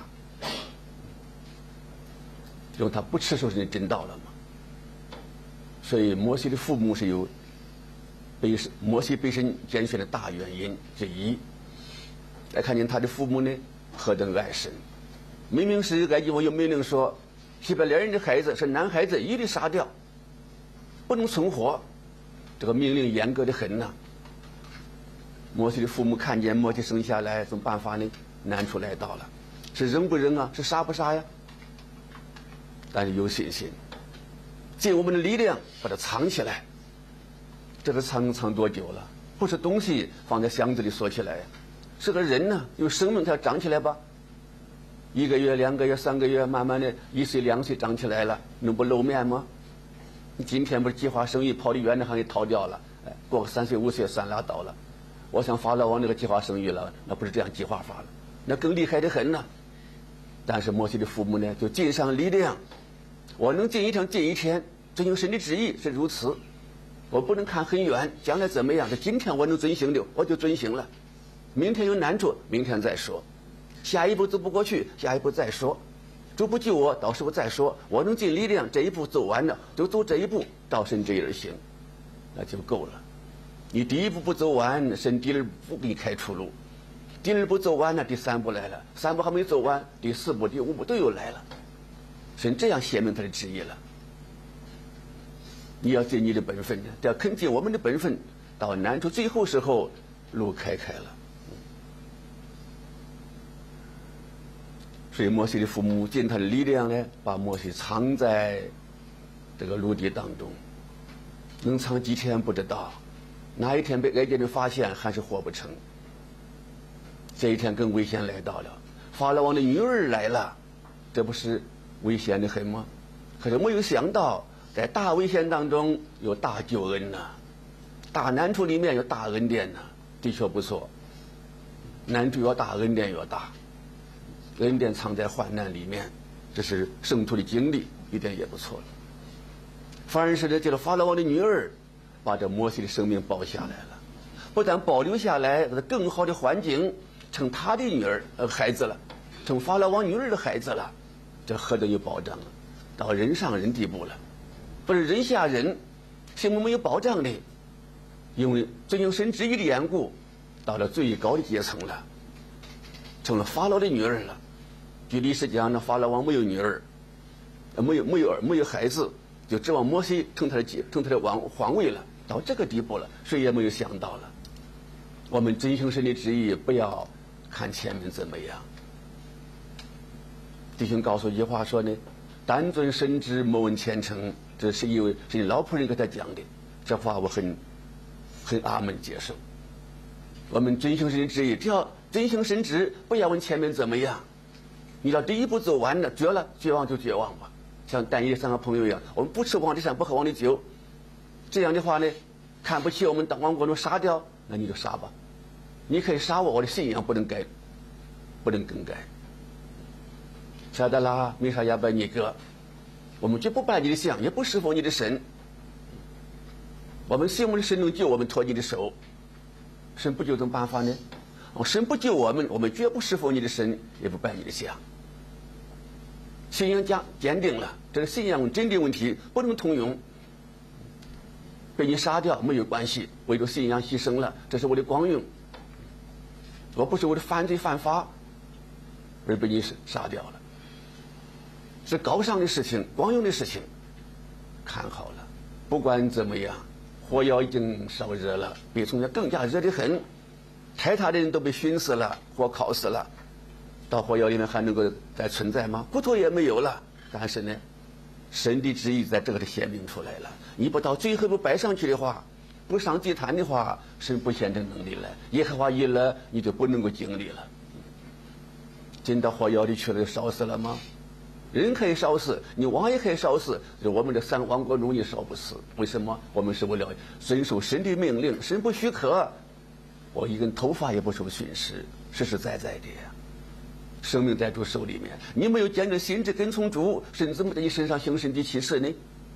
因为他不持守神的真道了嘛。所以摩西的父母是有被摩西被神拣选的大原因之一。来看见他的父母呢，何等爱神！明明是埃及王有命令说，希伯来人的孩子是男孩子一律杀掉，不能存活。这个命令严格的很呐。摩西的父母看见摩西生下来，怎么办法呢？难处来到了，是扔不扔啊？是杀不杀呀？但是有信心，尽我们的力量把它藏起来。这个藏藏多久了？不是东西放在箱子里锁起来呀，是个人呢，有生命它要长起来吧。一个月、两个月、三个月，慢慢的一岁、两岁长起来了，能不露面吗？你今天不是计划生育，跑得远的还给逃掉了，哎，过个三岁、五岁算拉倒了。我想法老王那个计划生育了，那不是这样计划法了，那更厉害的很呢。但是摩西的父母呢，就尽上力量，我能尽一天尽一天，遵行神的旨意是如此。我不能看很远，将来怎么样？这今天我能遵行的，我就遵行了。明天有难处，明天再说。下一步走不过去，下一步再说。主不救我，到时候再说。我能尽力量，这一步走完了，就走这一步，到神这一而行，那就够了。你第一步不走完，神第二步给你开出路；第二步走完了，第三步来了；三步还没走完，第四步、第五步都又来了。神这样显明他的旨意了。你要尽你的本分，要恳尽我们的本分，到难处最后时候，路开开了。所以摩西的父母尽他的力量呢，把摩西藏在这个陆地当中，能藏几天不知道，哪一天被埃及人发现还是活不成。这一天更危险来到了，法老王的女儿来了，这不是危险的很吗？可是没有想到，在大危险当中有大救恩呐、啊，大难处里面有大恩典呐、啊，的确不错。难处越大，恩典越大。恩典藏在患难里面，这是圣徒的经历，一点也不错了。反而是这这个法老王的女儿，把这摩西的生命保下来了，不但保留下来，更好的环境，成他的女儿呃孩子了，成法老王女儿的孩子了，这何等有保障啊！到人上人地步了，不是人下人，是我们有保障的，因为遵行神旨意的缘故，到了最高的阶层了，成了法老的女儿了。据历史讲，那法老王没有女儿，没有没有儿没有孩子，就指望摩西成他的成他的王皇位了，到这个地步了，谁也没有想到了。我们遵行神的旨意，不要看前面怎么样。弟兄告诉一句话说呢，但尊神旨，莫问前程。这是一位是你老仆人给他讲的，这话我很很阿门接受。我们遵行神的旨意，只要遵行神旨，不要问前面怎么样。你要第一步走完了，绝了，绝望就绝望吧。像但以理三个朋友一样，我们不吃王的山，不喝王的酒。这样的话呢，看不起我们，当王国中杀掉，那你就杀吧。你可以杀我，我的信仰不能改，不能更改。沙德拉、米沙亚伯尼哥，我们绝不拜你的像，也不侍奉你的神。我们信我们的神能救我们脱你的手，神不救怎么办法呢？哦，神不救我们，我们绝不侍奉你的神，也不拜你的像。信仰坚坚定了，这个信仰真正问题不能通用。被你杀掉没有关系，为了信仰牺牲了，这是我的光荣。我不是为了犯罪犯法而被你杀掉了，是高尚的事情，光荣的事情。看好了，不管怎么样，火药已经烧热了，比从前更加热得很。拆它的人都被熏死了，火烤死了，到火药里面还能够再存在吗？骨头也没有了。但是呢，神的旨意在这个里显明出来了。你不到最后不摆上去的话，不上祭坛的话，神不显这能力来。耶和华一了，你就不能够经历了。进到火药里去了，就烧死了吗？人可以烧死，你王也可以烧死，就我们的三王国中也烧不死。为什么？我们是为了遵守神的命令，神不许可，我一根头发也不受损失，实实在在的。生命在主手里面，你没有坚定心志跟从主，神怎么在你身上行神的启示呢？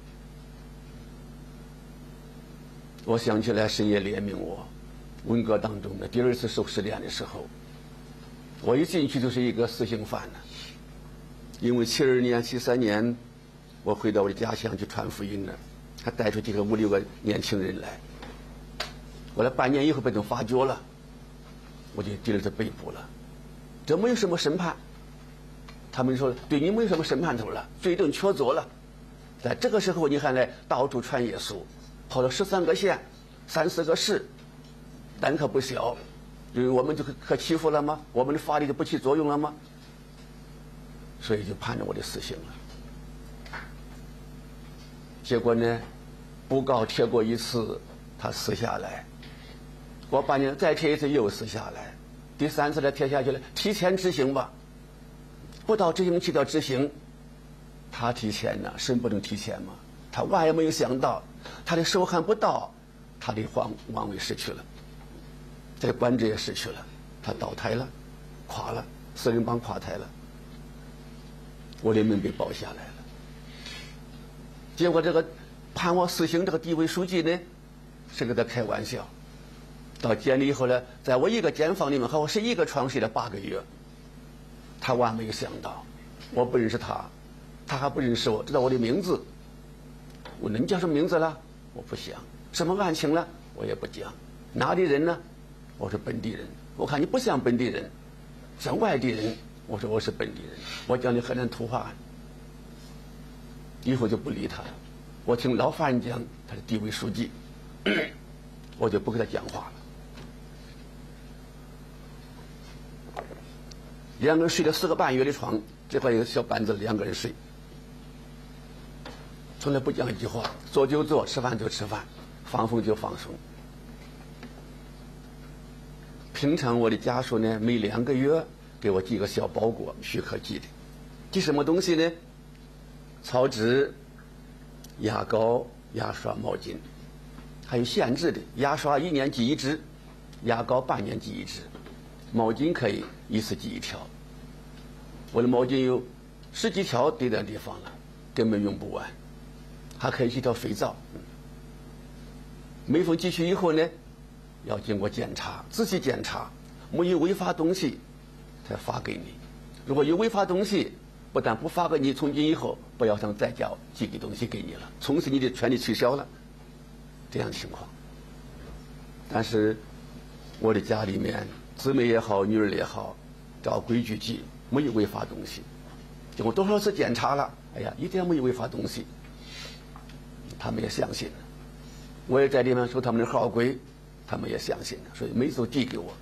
我想起来，神也怜悯我。文革当中的第二次受试炼的时候，我一进去就是一个死刑犯呢。因为七二年、七三年，我回到我的家乡去传福音呢，还带出几个五六个年轻人来。后来半年以后被他们发觉了，我就第二次被捕了。这没有什么审判，他们说对你没有什么审判头了，罪证确凿了。在这个时候，你还来到处传耶稣，跑了十三个县、三四个市，胆可不小。因为我们就可欺负了吗？我们的法律就不起作用了吗？所以就判了我的死刑了。结果呢，布告贴过一次，他撕下来。过半年再贴一次，又撕下来。第三次再贴下去了，提前执行吧。不到执行期到执行，他提前呢，神不能提前吗？他万也没有想到，他的手还不到，他的皇王位失去了，这个官职也失去了，他倒台了，垮了，四人帮垮台了。我的命被保下来了。结果这个判我死刑这个地委书记呢，是跟他开玩笑。到监里以后呢，在我一个监房里面和我是一个床睡了八个月。他万没有想到，我不认识他，他还不认识我，知道我的名字。我能叫什么名字了？我不想。什么案情了？我也不讲。哪里人呢？我是本地人。我看你不像本地人，像外地人。我说我是本地人，我讲的河南土话，以后就不理他了。我听老法人讲他是地委书记，我就不跟他讲话了。两个人睡了四个半月的床，这块有个小板子，两个人睡，从来不讲一句话，坐就坐，吃饭就吃饭，放松就放松。平常我的家属呢，每两个月给我寄个小包裹，许可寄的。寄什么东西呢？草纸、牙膏、牙刷、毛巾，还有限制的，牙刷一年寄一支，牙膏半年寄一支，毛巾可以一次寄一条。我的毛巾有十几条堆在地方了，根本用不完，还可以寄条肥皂。每逢寄去以后呢，要经过检查，仔细检查，没有违法东西才发给你。如果有违法东西，不但不发给你，从今以后不要想再叫寄给东西给你了，从此你的权利取消了。这样情况。但是我的家里面，姊妹也好，女儿也好，照规矩寄，没有违法东西。经过多少次检查了，哎呀，一点没有违法东西，他们也相信了。我也在里面收他们的号规，他们也相信了，所以每次都寄给我。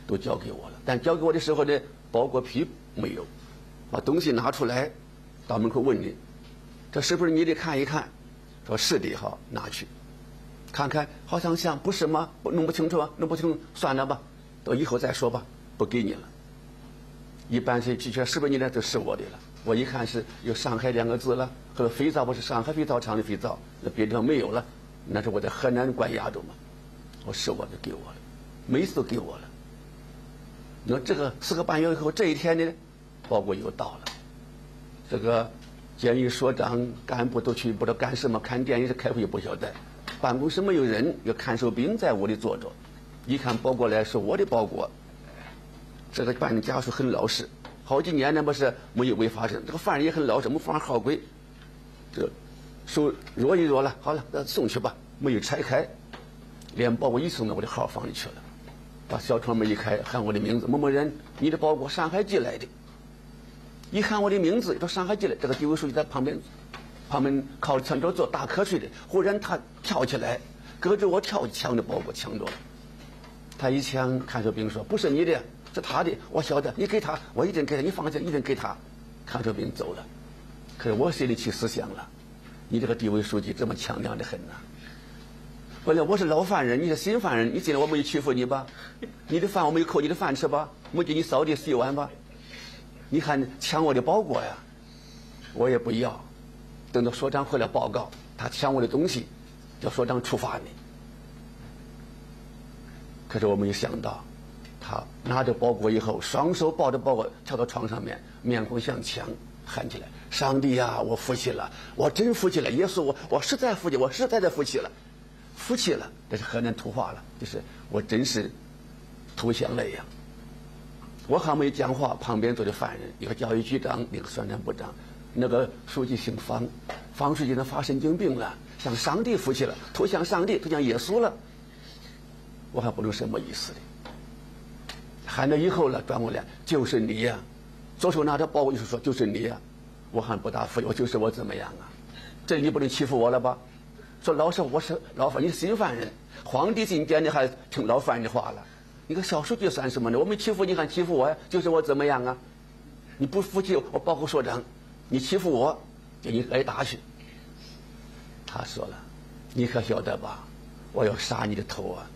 都交给我了。但交给我的时候呢，包裹皮没有，把东西拿出来，到门口问你，这是不是你的？看一看，说是的，好，拿去看看，好像像不是吗？弄不清楚啊，弄不清算了吧，等以后再说吧，不给你了。一般是皮圈是不是你的？就是我的了。我一看是有上海两个字了，和肥皂不是上海肥皂厂的肥皂，那别地方没有了，那是我在河南管亚洲嘛，我是我的给我了，每次都给我了。那这个四个半月以后，这一天呢，包裹又到了，这个监狱所长干部都去不知道干什么，看电影是开会也不晓得，办公室没有人，有看守兵在屋里坐着，一看包裹来是我的包裹。这个办的家属很老实，好几年呢不是没有违法生，这个犯人也很老实，没犯好规，这手揉一揉了，好了，那送去吧，没有拆开，连包裹一送到我的号房里去了，把小窗门一开，喊我的名字，某某人，你的包裹上海寄来的。一喊我的名字，说上海寄来，这个地委书记在旁边，旁边靠着墙角做打瞌睡的，忽然他跳起来，隔着我跳抢的包裹抢着了。他一抢，看守兵说不是你的，是他的，我晓得，你给他，我一定给他，你放心，一定给他。看守兵走了，可是我心里去思想了，你这个地委书记这么强梁的很呐、啊。本来我是老犯人，你是新犯人，你进来我没有欺负你吧？你的饭我没有扣你的饭吃吧？没给你扫地洗碗吧？你还抢我的包裹呀？我也不要。等到所长回来报告，他抢我的东西，叫所长处罚你。可是我没有想到，他拿着包裹以后，双手抱着包裹跳到床上面，面孔向墙，喊起来：“上帝呀，我服气了，我真服气了！耶稣，我我实在服气，我实在的服气了，服气了！”这是河南土话了，就是我真是头像泪呀。我还没讲话，旁边坐的犯人，一个教育局长，一个宣传部长，那个书记姓方，方书记他发神经病了，向上帝服气了，投向上帝，投向耶稣了。我还不知什么意思的，喊了以后了，转过来就是你呀、啊，左手拿着包，右手说就是你呀、啊，我还不大服气，我就是我怎么样啊？这你不能欺负我了吧？说老师我是老犯，你是新犯人，皇帝进监你还听老犯人的话了？你个小书记算什么呢？我没欺负你还欺负我呀？就是我怎么样啊？你不服气我报告所长，你欺负我，就你挨打去。他说了，你可晓得吧？我要杀你的头啊！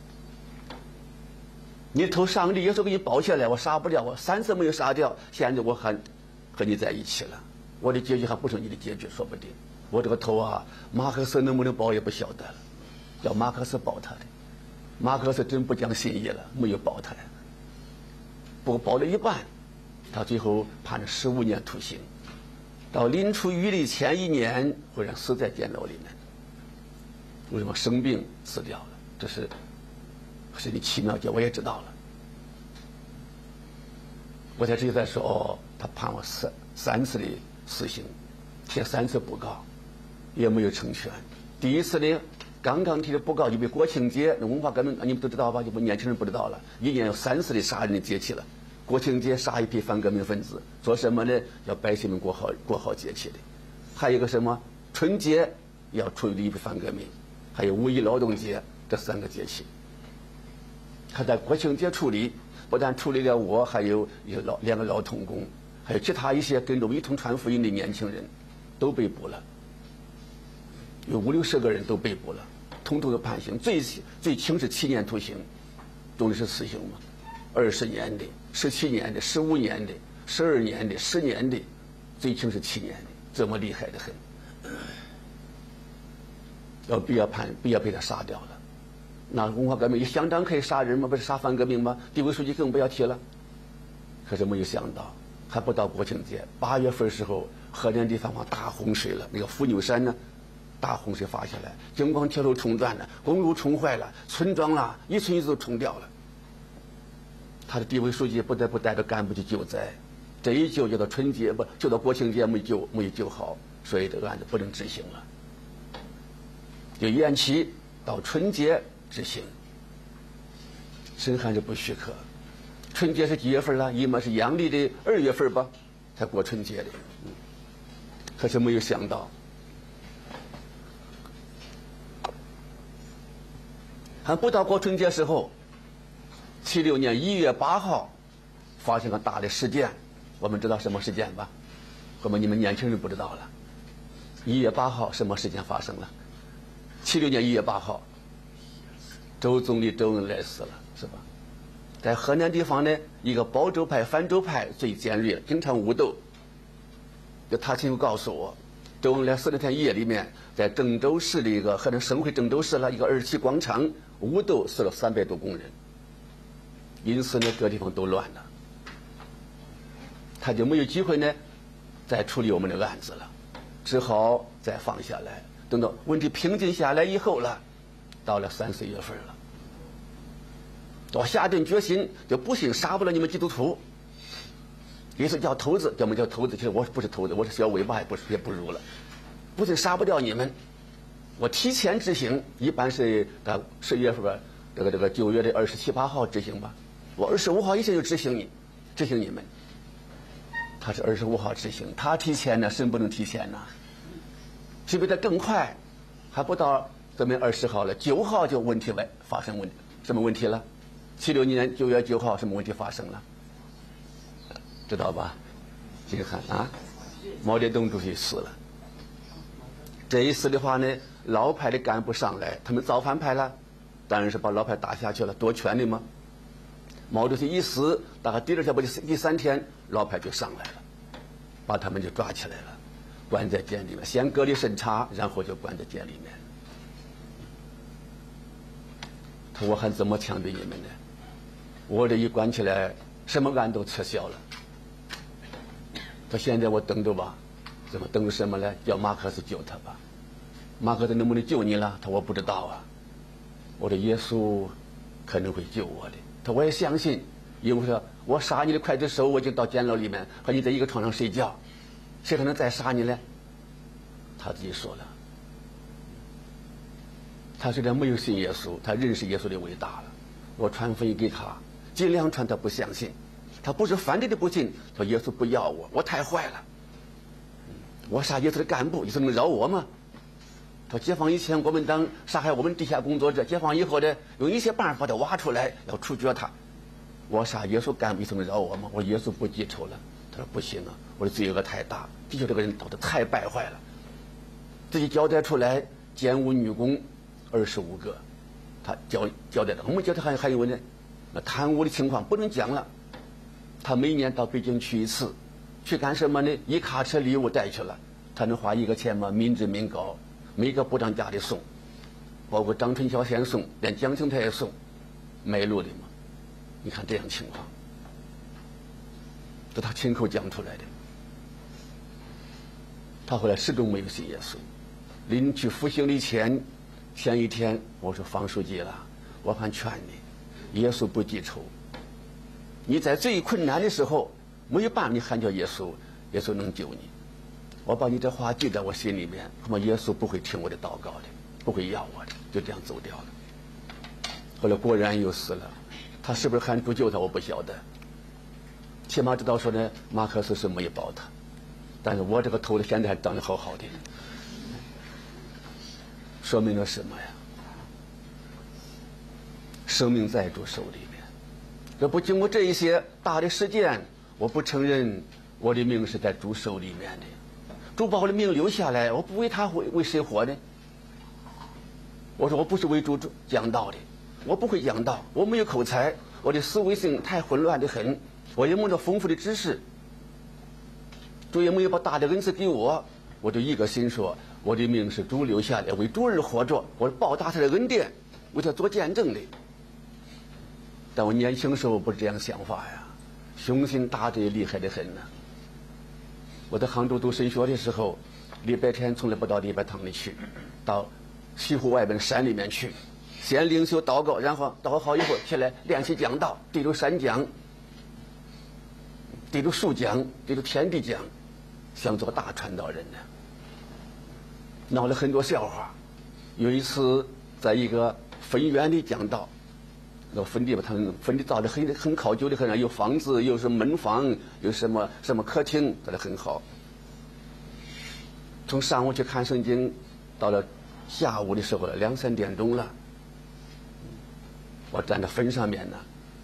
你的头上帝耶稣给你包起来，我杀不掉，我三次没有杀掉，现在我还和你在一起了，我的结局还不是你的结局，说不定。我这个头啊，马克思能不能保也不晓得了，叫马克思保他的。马克思真不讲信义了，没有保他，不过保了一半，他最后判了十五年徒刑，到临出狱的前一年，忽然死在监牢里面。为什么生病死掉了？这是是你奇妙节，我也知道了。我才直接在说，哦，他判我三三次的死刑，写三次布告，也没有成全。第一次呢，刚刚提的布告就被国庆节，那文化革命你们都知道吧？就不年轻人不知道了，一年有三次的杀人的节气了。国庆节杀一批反革命分子，做什么呢？要百姓们过好过好节气的。还有一个什么春节要处理一批反革命，还有五一劳动节这三个节气。他在国庆节处理，不但处理了我，还有一个老两个老童工，还有其他一些跟着我一同传福音的年轻人，都被捕了，有五六十个人都被捕了，统统的判刑，最最轻是七年徒刑，重的是死刑嘛，二十年的、十七年的、十五年的、十二年的、十年的，最轻是七年的，这么厉害的很，要必要判，必要被他杀掉了。那文化革命乡长可以杀人吗？不是杀反革命吗？地委书记更不要提了。可是没有想到，还不到国庆节，八月份的时候，河南地方大洪水了，那个伏牛山呢，大洪水发下来，京广铁路冲断了，公路冲坏了，村庄啦一村一村都冲掉了。他的地委书记不得不带着干部去救灾，这一救就到春节不就到国庆节没救没救好，所以这个案子不能执行了，就延期到春节执行。审还是不许可。春节是几月份了？一般是阳历的二月份吧，才过春节的。嗯，可是没有想到，还不到过春节时候， 七六年一月八号发生了大的事件，我们知道什么事件吧？或者你们年轻人不知道了。一月八号什么事件发生了？七六年一月八号，周总理周恩来死了，是吧？在河南地方呢，一个保州派、反州派最尖锐了，经常武斗。就他亲口告诉我，周恩来死那天夜里面，在郑州市的一个河南省会郑州市了一个二七广场武斗，死了三百多工人，因此呢，各地方都乱了。他就没有机会呢，再处理我们的案子了，只好再放下来。等到问题平静下来以后了，到了三四月份了，我下定决心，就不信杀不了你们基督徒。意思叫头子，叫我们叫头子，其实我不是头子，我是小尾巴，也不是也不如了。不信杀不掉你们，我提前执行，一般是到十月份吧，这个这个九月的二十七八号执行吧。我二十五号一下就执行你，执行你们。他是二十五号执行，他提前呢，谁不能提前呢？是比他更快，还不到这么二十号了，九号就问题外发生问题，什么问题了？七六年九月九号什么问题发生了？知道吧？这个看啊，毛泽东主席死了。这一死的话呢，老派的干部上来，他们造反派了，当然是把老派打下去了，夺权的嘛。毛主席一死，大概第二天不第三天，老派就上来了，把他们就抓起来了，关在监里面，先隔离审查，然后就关在监里面。他我还怎么枪毙你们呢？我这一关起来，什么案都撤销了。他现在我等着吧，怎么等着什么呢？叫马克思救他吧。马克思能不能救你了？他我不知道啊。我的耶稣可能会救我的。他我也相信，因为说我杀你的刽子手，我就到监牢里面和你在一个床上睡觉，谁可能再杀你呢？他自己说了，他虽然没有信耶稣，他认识耶稣的伟大了。我传福音给他，尽量传，他不相信。他不是反对的不信，说耶稣不要我，我太坏了，我杀耶稣的干部，耶稣能饶我吗？说解放以前国民党杀害我们地下工作者，解放以后的用一些办法的挖出来，要处决他。我杀耶稣干部，耶稣能饶我吗？我说耶稣不记仇了。他说不行啊，我的罪恶太大，的确这个人道德太败坏了。自己交代出来，奸污女工二十五个，他交交代的。我们觉得还还有呢，那贪污的情况不能讲了。他每年到北京去一次，去干什么呢？一卡车礼物带去了，他能花一个钱吗？民脂民膏，每个部长家里送，包括张春桥先送，连蒋庆他也送，买路的嘛。你看这样情况，这他亲口讲出来的。他后来始终没有信耶稣。临去服刑的前前一天，我说方书记了，我还劝你，耶稣不记仇。你在最困难的时候没有办法，你喊叫耶稣，耶稣能救你。我把你这话记在我心里面，恐怕耶稣不会听我的祷告的，不会要我的，就这样走掉了。后来果然又死了，他是不是喊主救他我不晓得，起码知道说呢，马克思是没有保他，但是我这个头子现在还长得好好的，说明了什么呀？生命在主手里面。这不经过这一些大的事件，我不承认我的命是在主手里面的。主把我的命留下来，我不为他为为谁活呢？我说我不是为主讲道的，我不会讲道，我没有口才，我的思维性太混乱的很，我也没有丰富的知识，主也没有把大的恩赐给我，我就一个心说，我的命是主留下来，为主而活着，我报答他的恩典，为他做见证的。但我年轻时候不是这样想法呀，雄心大志厉害的很呢。我在杭州读神学的时候，礼拜天从来不到礼拜堂里去，到西湖外边的山里面去，先灵修祷告，然后祷告好以后起来练习讲道，对着山讲，对着树讲，对着天地讲，想做大传道人呢。闹了很多笑话。有一次在一个分园里讲道，那坟地吧，他们坟地造的很很考究的很，有房子，有什么门房，有什么什么客厅，造的很好。从上午去看圣经，到了下午的时候了，两三点钟了，我站在坟上面呢，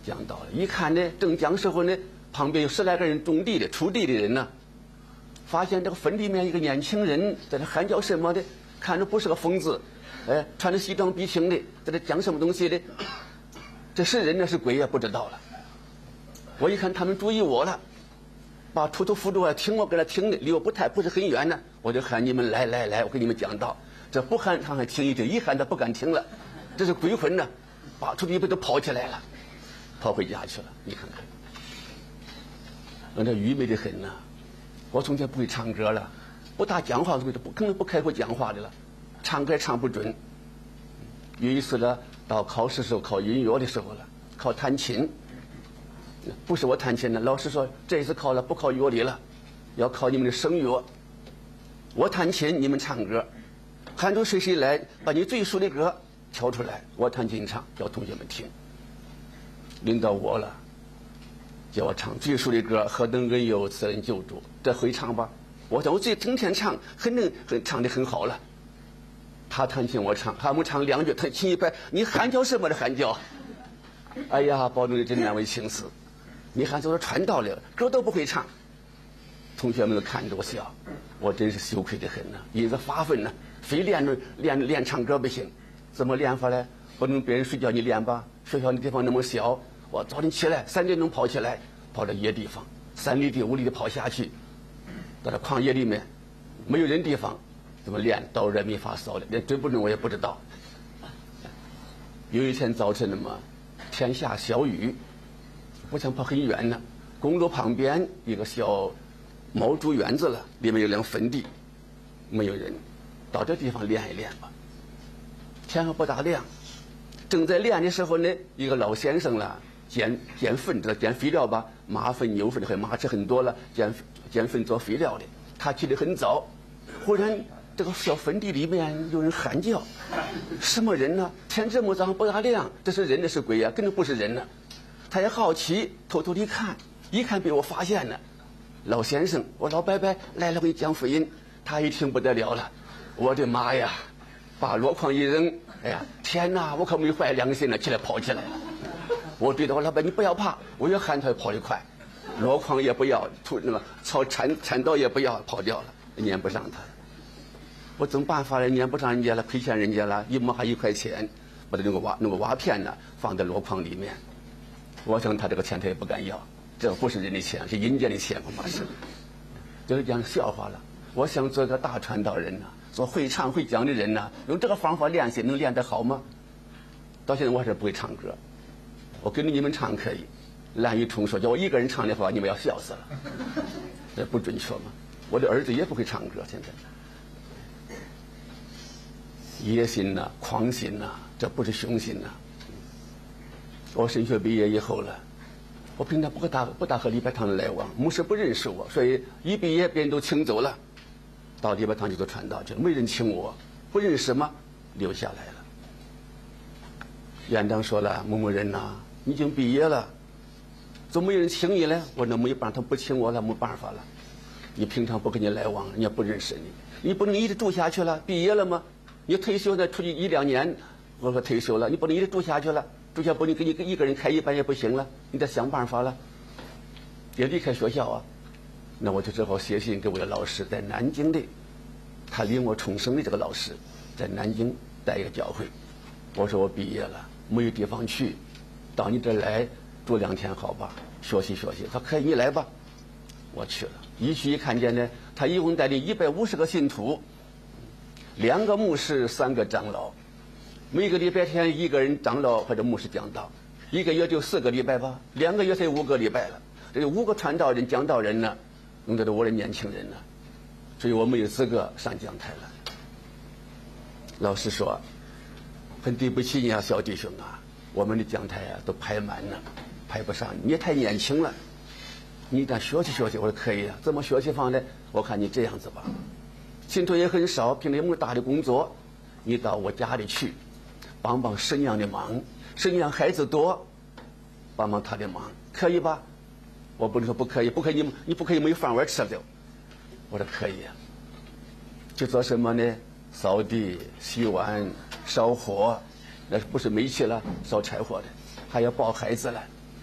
讲道了。一看呢，正讲时候呢，旁边有十来个人种地的、锄地的人呢，发现这个坟里面一个年轻人在这喊叫什么的，看着不是个疯子，哎，穿着西装笔挺的，在这讲什么东西的，这是人那是鬼也不知道了。我一看他们注意我了，把锄头扶住啊，听我跟他听的，离我不太不是很远呢，我就喊你们来来来，我给你们讲道。这不喊他还听一听，一喊他不敢听了，这是鬼魂呢，把锄头一背都跑起来了，跑回家去了。你看看，我这愚昧的很呐、啊！我从前不会唱歌了，不大讲话，不根本不开口讲话的了，唱歌也唱不准。有一次呢，到考试时候考音乐的时候了，考弹琴，不是我弹琴的，老师说这一次考了不考乐理了，要考你们的声乐。我弹琴，你们唱歌。喊出谁谁来，把你最熟的歌挑出来，我弹琴唱，叫同学们听。轮到我了，叫我唱最熟的歌《何等恩有慈恩救助》，这会唱吧？我想我最整天唱，很能很唱得很好了。他弹琴我唱，还没唱两句，他琴一拍，你喊叫什么的喊叫？哎呀，保重的真难为情死！你喊叫我传道了，歌都不会唱。同学们都看着我笑，我真是羞愧的很呐、啊，因此发奋呢、啊。非练着练练唱歌不行，怎么练法呢？不能别人睡觉你练吧，学校的地方那么小，我早晨起来三点钟跑起来，跑到野地方，三里地五里地跑下去，到这旷野里面，没有人地方，怎么练哆来咪发嗦的，连准不准我也不知道。有一天早晨的嘛，天下小雨，我想跑很远呢，公路旁边一个小毛竹园子了，里面有辆坟地，没有人。到这地方练一练吧。天还不大亮，正在练的时候呢，一个老先生了，捡捡粪，知道捡肥料吧？马粪、牛粪的，马吃很多了，捡捡粪做肥料的。他起得很早，忽然这个小坟地里面有人喊叫，什么人呢？天这么早不大亮，这是人的是鬼呀、啊？根本不是人呢。他也好奇，偷偷地看，一看被我发现了。老先生，我老伯伯来了，给你讲福音。他一听不得了了。我的妈呀！把箩筐一扔，哎呀，天哪！我可没坏良心了，起来跑起来了。我对着我老板，你不要怕，我越喊他跑得快，箩筐也不要，土那个草铲铲刀也不要，跑掉了，撵不上他。我怎么办法呢？撵不上人家了，亏欠人家了，一毛还一块钱，把他那个瓦那个瓦片呢放在箩筐里面。我想他这个钱他也不敢要，这不是人的钱，是阴间的钱，恐怕是。就是讲笑话了。我想做个大传道人呐、啊。做会唱会讲的人呢、啊，用这个方法练习，能练得好吗？到现在我还是不会唱歌，我跟着你们唱可以。蓝雨虫说叫我一个人唱的话，你们要笑死了，这不准确吗？我的儿子也不会唱歌，现在。野心呐、啊，狂心呐、啊，这不是雄心呐、啊。我神学毕业以后了，我平常不大不大和礼拜堂的来往，牧师不认识我，所以一毕业别人都请走了。到礼拜堂就做传道去，没人请我，不认识吗？留下来了。院长说了：“某某人呐、啊，你已经毕业了，怎么没人请你呢？”我说：“那没办法，他不请我了，没办法了。你平常不跟你来往，人家不认识你，你不能一直住下去了。毕业了吗？你退休再出去一两年，我说退休了，你不能一直住下去了，住下不能给你一个人开一班也不行了，你得想办法了。也离开学校啊。”那我就只好写信给我的老师，在南京的，他领我重生的这个老师，在南京带一个教会。我说我毕业了，没有地方去，到你这来住两天好吧，学习学习。他可以，你来吧。我去了，一去一看见呢，他一共带领一百五十个信徒，两个牧师，三个长老，每个礼拜天一个人长老或者牧师讲道，一个月就四个礼拜吧，两个月才五个礼拜了，这有五个传道人、讲道人呢。用的是我的年轻人呢，所以我没有资格上讲台了。老师说，很对不起你啊，小弟兄啊，我们的讲台啊都排满了，排不上，你也太年轻了，你得学习学习。我说可以啊，怎么学习法呢？我看你这样子吧，信徒也很少，平常也没有大的工作，你到我家里去，帮帮沈阳的忙，沈阳孩子多，帮帮他的忙，可以吧？我不能说不可以，不可以，你你不可以没有饭碗吃的。我说可以啊，就做什么呢？扫地、洗碗、烧火，那不是煤气了，烧柴火的，还要抱孩子了。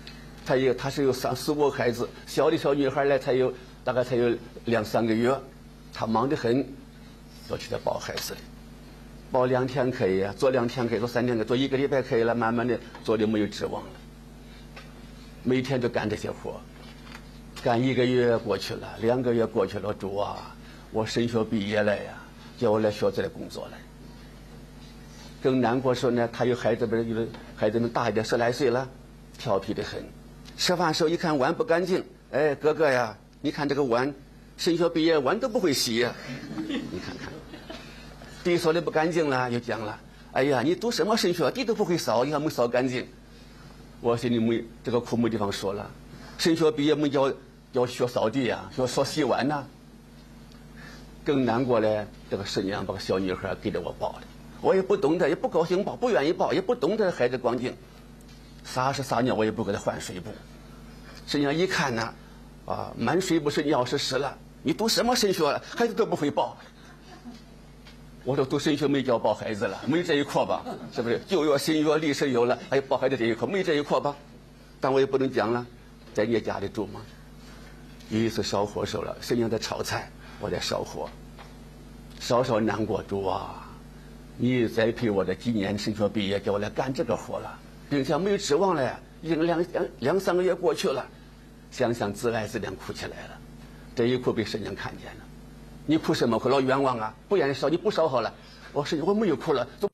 她有她是有三四五个孩子，小的小女孩呢才有大概才有两三个月，她忙得很，要去她抱孩子。抱两天可以，做两天可以，做三天可以，做一个礼拜可以了，慢慢的做的没有指望了。每天就干这些活，干一个月过去了，两个月过去了，主啊，我升学毕业了呀，叫我来学这来工作来。更难过说呢，他有孩子，不是有的孩子们大一点，十来岁了，调皮的很。吃饭时候一看碗不干净，哎，哥哥呀，你看这个碗，升学毕业碗都不会洗呀，你看看。地扫的不干净了，又讲了，哎呀，你读什么升学，地都不会扫，你还没扫干净。我心里没这个苦没地方说了，升学毕业没叫要学扫地呀、啊，学说洗碗呐、啊。更难过嘞，这个婶娘把个小女孩给着我抱的，我也不懂得，也不高兴抱，不愿意抱，也不懂得孩子光景，撒是撒尿，我也不给他换水布。婶娘一看呢，啊，满水布是尿是湿了，你读什么升学了，孩子都不会抱。我说读升学没教抱孩子了，没这一课吧？是不是？旧约、新约、历史有了，还有抱孩子这一课，没这一课吧？但我也不能讲了，在你家里住嘛。有一次烧火时候了，婶娘在炒菜，我在烧火，稍稍难过，主啊，你栽培我这几年升学毕业，叫我来干这个活了，并且没有指望了，已经两两两三个月过去了，想想自爱自怜，哭起来了。这一哭被婶娘看见了。你哭什么哭？老冤枉啊！不愿意烧，你不烧好了。我说我没有哭了。